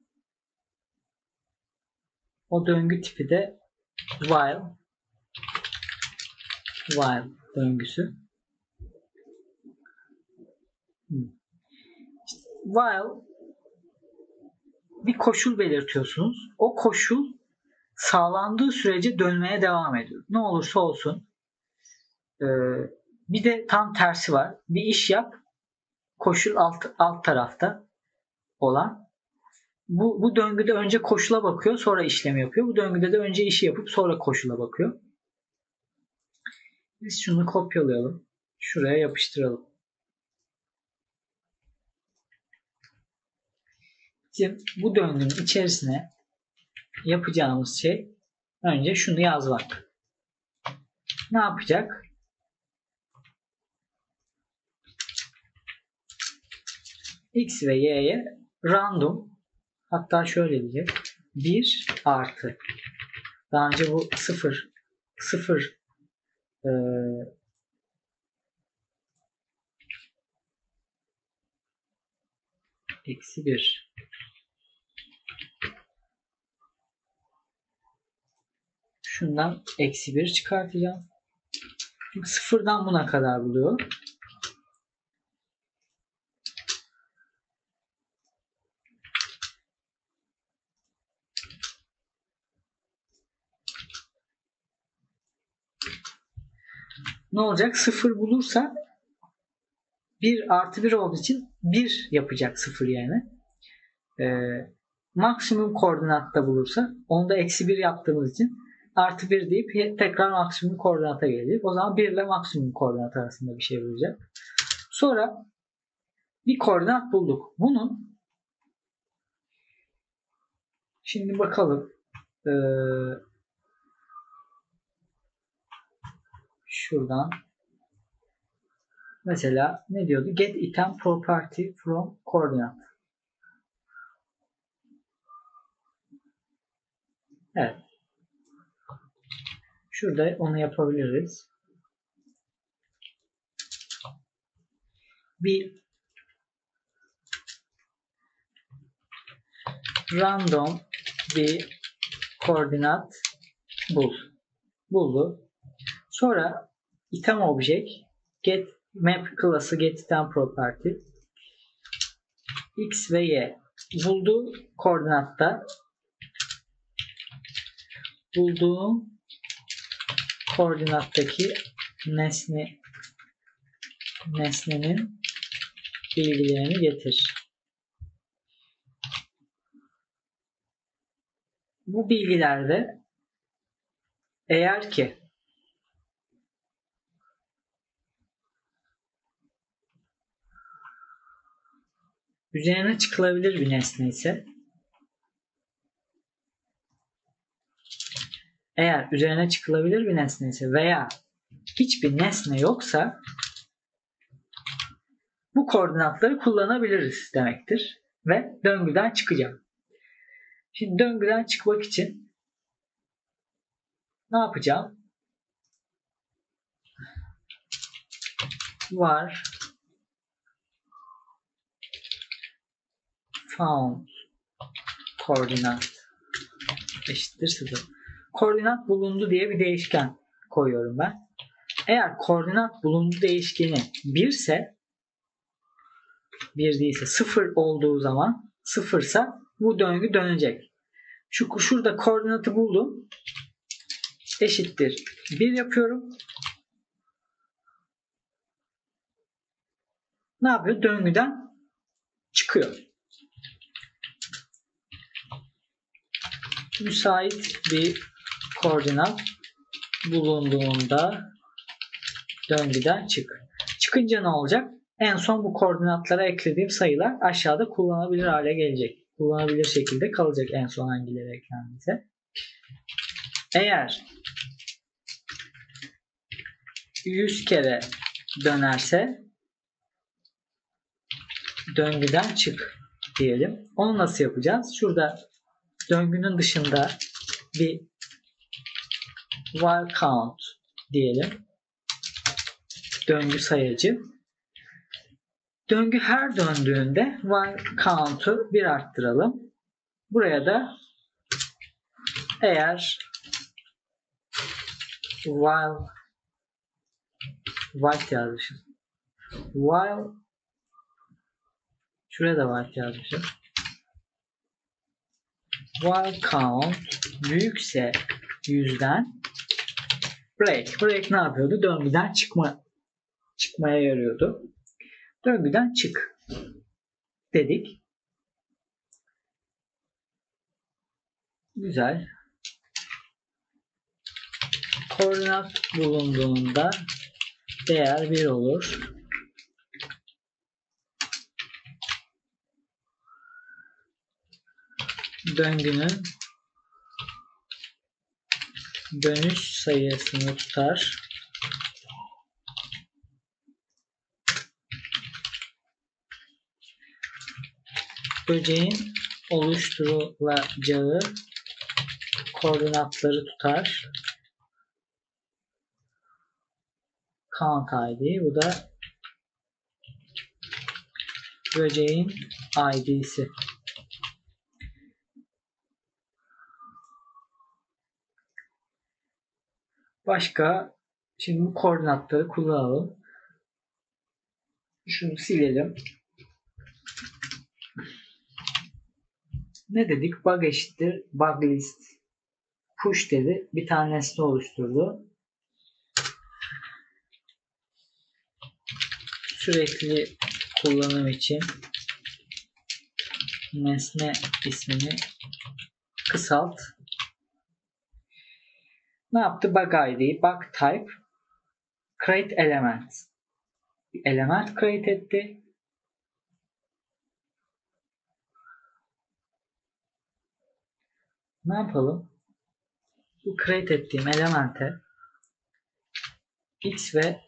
O döngü tipi de while While döngüsü. İşte while bir koşul belirtiyorsunuz. O koşul sağlandığı sürece dönmeye devam ediyor. Ne olursa olsun. Ee, bir de tam tersi var. Bir iş yap. Koşul alt, alt tarafta olan. Bu, bu döngüde önce koşula bakıyor, sonra işlemi yapıyor. Bu döngüde de önce işi yapıp sonra koşula bakıyor. Biz şunu kopyalayalım. Şuraya yapıştıralım. Şimdi bu döngünün içerisine yapacağımız şey önce şunu yazmak. Ne yapacak? X ve Y'ye random, hatta şöyle diyecek. bir artı. Daha önce bu sıfır sıfır e, eksi bir. Şundan eksi bir çıkartacağım. Çünkü sıfırdan buna kadar buluyor. Ne olacak? sıfır bulursa bir artı bir olduğu için bir yapacak sıfır yerine. Ee, maksimum koordinatta bulursa onu da eksi bir yaptığımız için artı bir deyip tekrar maksimum koordinata gelecek. O zaman bir ile maksimum koordinat arasında bir şey bulacak. Sonra bir koordinat bulduk. Bunun şimdi bakalım ee, şuradan mesela ne diyordu? Get item property from coordinate. Evet. Şurada onu yapabiliriz. Bir random bir koordinat bul. Buldu. Sonra item object get map klası get item property x ve y bulduğu koordinatta bulduğum koordinattaki nesne nesnenin bilgilerini getir. Bu bilgilerde eğer ki üzerine çıkılabilir bir nesne ise, eğer üzerine çıkılabilir bir nesne ise veya hiçbir nesne yoksa bu koordinatları kullanabiliriz demektir. Ve döngüden çıkacağım. Şimdi döngüden çıkmak için ne yapacağım? Var found koordinat eşittir sıfır. Koordinat bulundu diye bir değişken koyuyorum ben. Eğer koordinat bulundu değişkeni bir ise, bir değilse sıfır olduğu zaman, sıfırsa bu döngü dönecek. Şu şurada koordinatı buldum. Eşittir bir yapıyorum. Ne yapıyor? Döngüden çıkıyor. Müsait bir koordinat bulunduğunda döngüden çık. Çıkınca ne olacak? En son bu koordinatlara eklediğim sayılar aşağıda kullanılabilir hale gelecek. Kullanılabilir şekilde kalacak en son hangileri eklendiyse. Eğer yüz kere dönerse döngüden çık diyelim. Onu nasıl yapacağız? Şurada döngünün dışında bir while count diyelim. Döngü sayacı. Döngü her döndüğünde while count'u bir arttıralım. Buraya da eğer while white yazmışız. While şuraya da white yazmışız. While count büyükse yüzden break. Break ne yapıyordu? Döngüden çıkma çıkmaya yarıyordu. Döngüden çık dedik. Güzel. Koordinat bulunduğunda değer bir olur. Döngünün dönüş sayısını tutar. Böceğin oluşturulacağı koordinatları tutar. Count I D. Bu da böceğin I D'si. Başka, şimdi bu koordinatları kullanalım. Şunu silelim. Ne dedik? Bug eşittir bug list. Push dedi. Bir tane nesne oluşturdu. Sürekli kullanım için nesne ismini kısalt. Ne yaptı? Bug I D, bug type, create element. Bir element create etti. Ne yapalım? Bu create ettiğim elemente x ve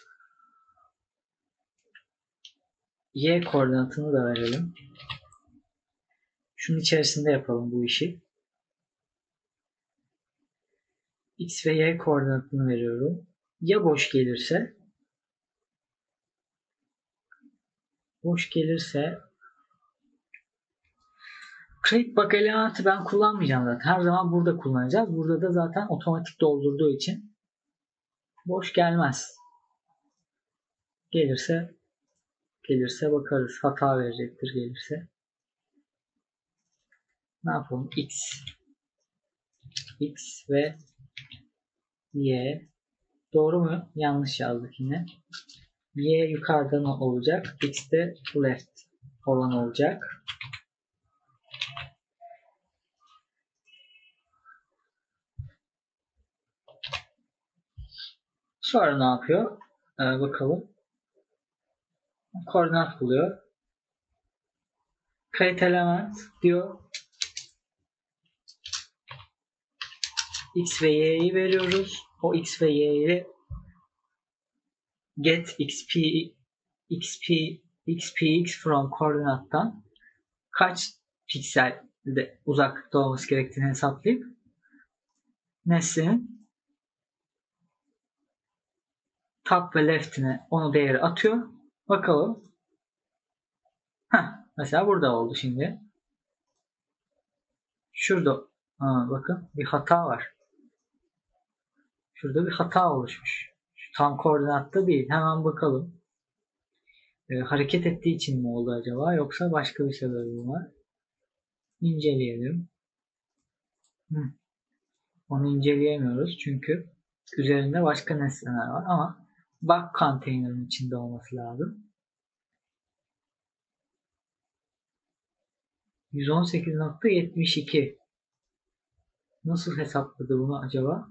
y koordinatını da verelim. Şunun içerisinde yapalım bu işi. X ve y koordinatını veriyorum. Ya boş gelirse boş gelirse create bug elementi ben kullanmayacağım zaten. Her zaman burada kullanacağız. Burada da zaten otomatik doldurduğu için boş gelmez. Gelirse gelirse bakarız. Hata verecektir gelirse. Ne yapalım? X X ve Y. Doğru mu? Yanlış yazdık yine. Y yukarıdan olacak. X de left olan olacak. Sonra ne yapıyor? Ee, bakalım. Koordinat buluyor. Create element diyor. X ve Y'yi veriyoruz. O X ve Y'yi get xp xp xpx from koordinattan kaç pikselde uzaklıkta olması gerektiğini hesaplayıp nesnenin top ve left'ine onu değeri atıyor. Bakalım. Heh, mesela burada oldu şimdi. Şurada ha, bakın bir hata var. Şurada bir hata oluşmuş. Şu tam koordinatta değil. Hemen bakalım. Ee, hareket ettiği için mi oldu acaba? Yoksa başka bir sebebi mi var? İnceleyelim. Hı. Onu inceleyemiyoruz çünkü üzerinde başka nesneler var ama bug container'ın içinde olması lazım. yüz on sekiz nokta yetmiş iki nasıl hesapladı bunu acaba?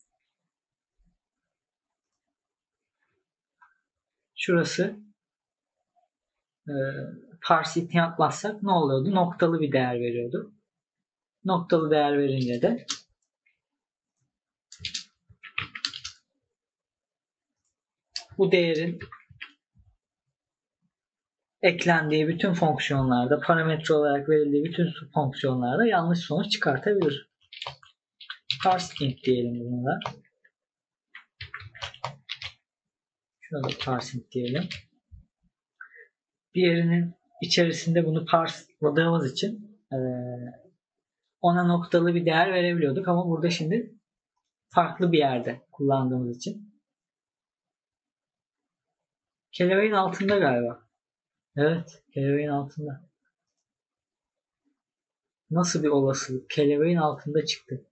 Şurası e, parse'ini yapmazsak ne oluyordu? Noktalı bir değer veriyordu. Noktalı değer verince de bu değerin eklendiği bütün fonksiyonlarda, parametre olarak verildiği bütün fonksiyonlarda yanlış sonuç çıkartabilir. Parseint diyelim buna da. Şuna da parseint diyelim. Diğerinin içerisinde bunu parseladığımız için ona noktalı bir değer verebiliyorduk ama burada şimdi farklı bir yerde kullandığımız için Kelebeğin altında galiba. Evet, kelebeğin altında. Nasıl bir olasılık? Kelebeğin altında çıktı.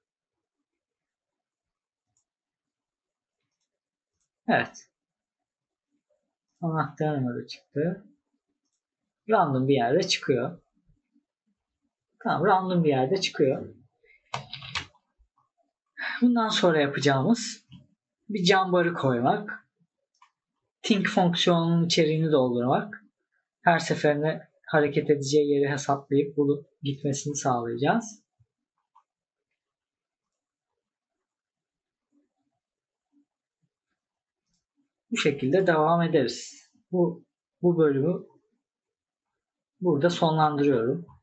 Evet. Anahtar numara çıktı. Random bir yerde çıkıyor. Tamam, random bir yerde çıkıyor. Bundan sonra yapacağımız bir cam barı koymak. Think fonksiyonunun içeriğini doldurmak. Her seferinde hareket edeceği yeri hesaplayıp bulup gitmesini sağlayacağız. Bu şekilde devam ederiz. Bu, bu bölümü burada sonlandırıyorum.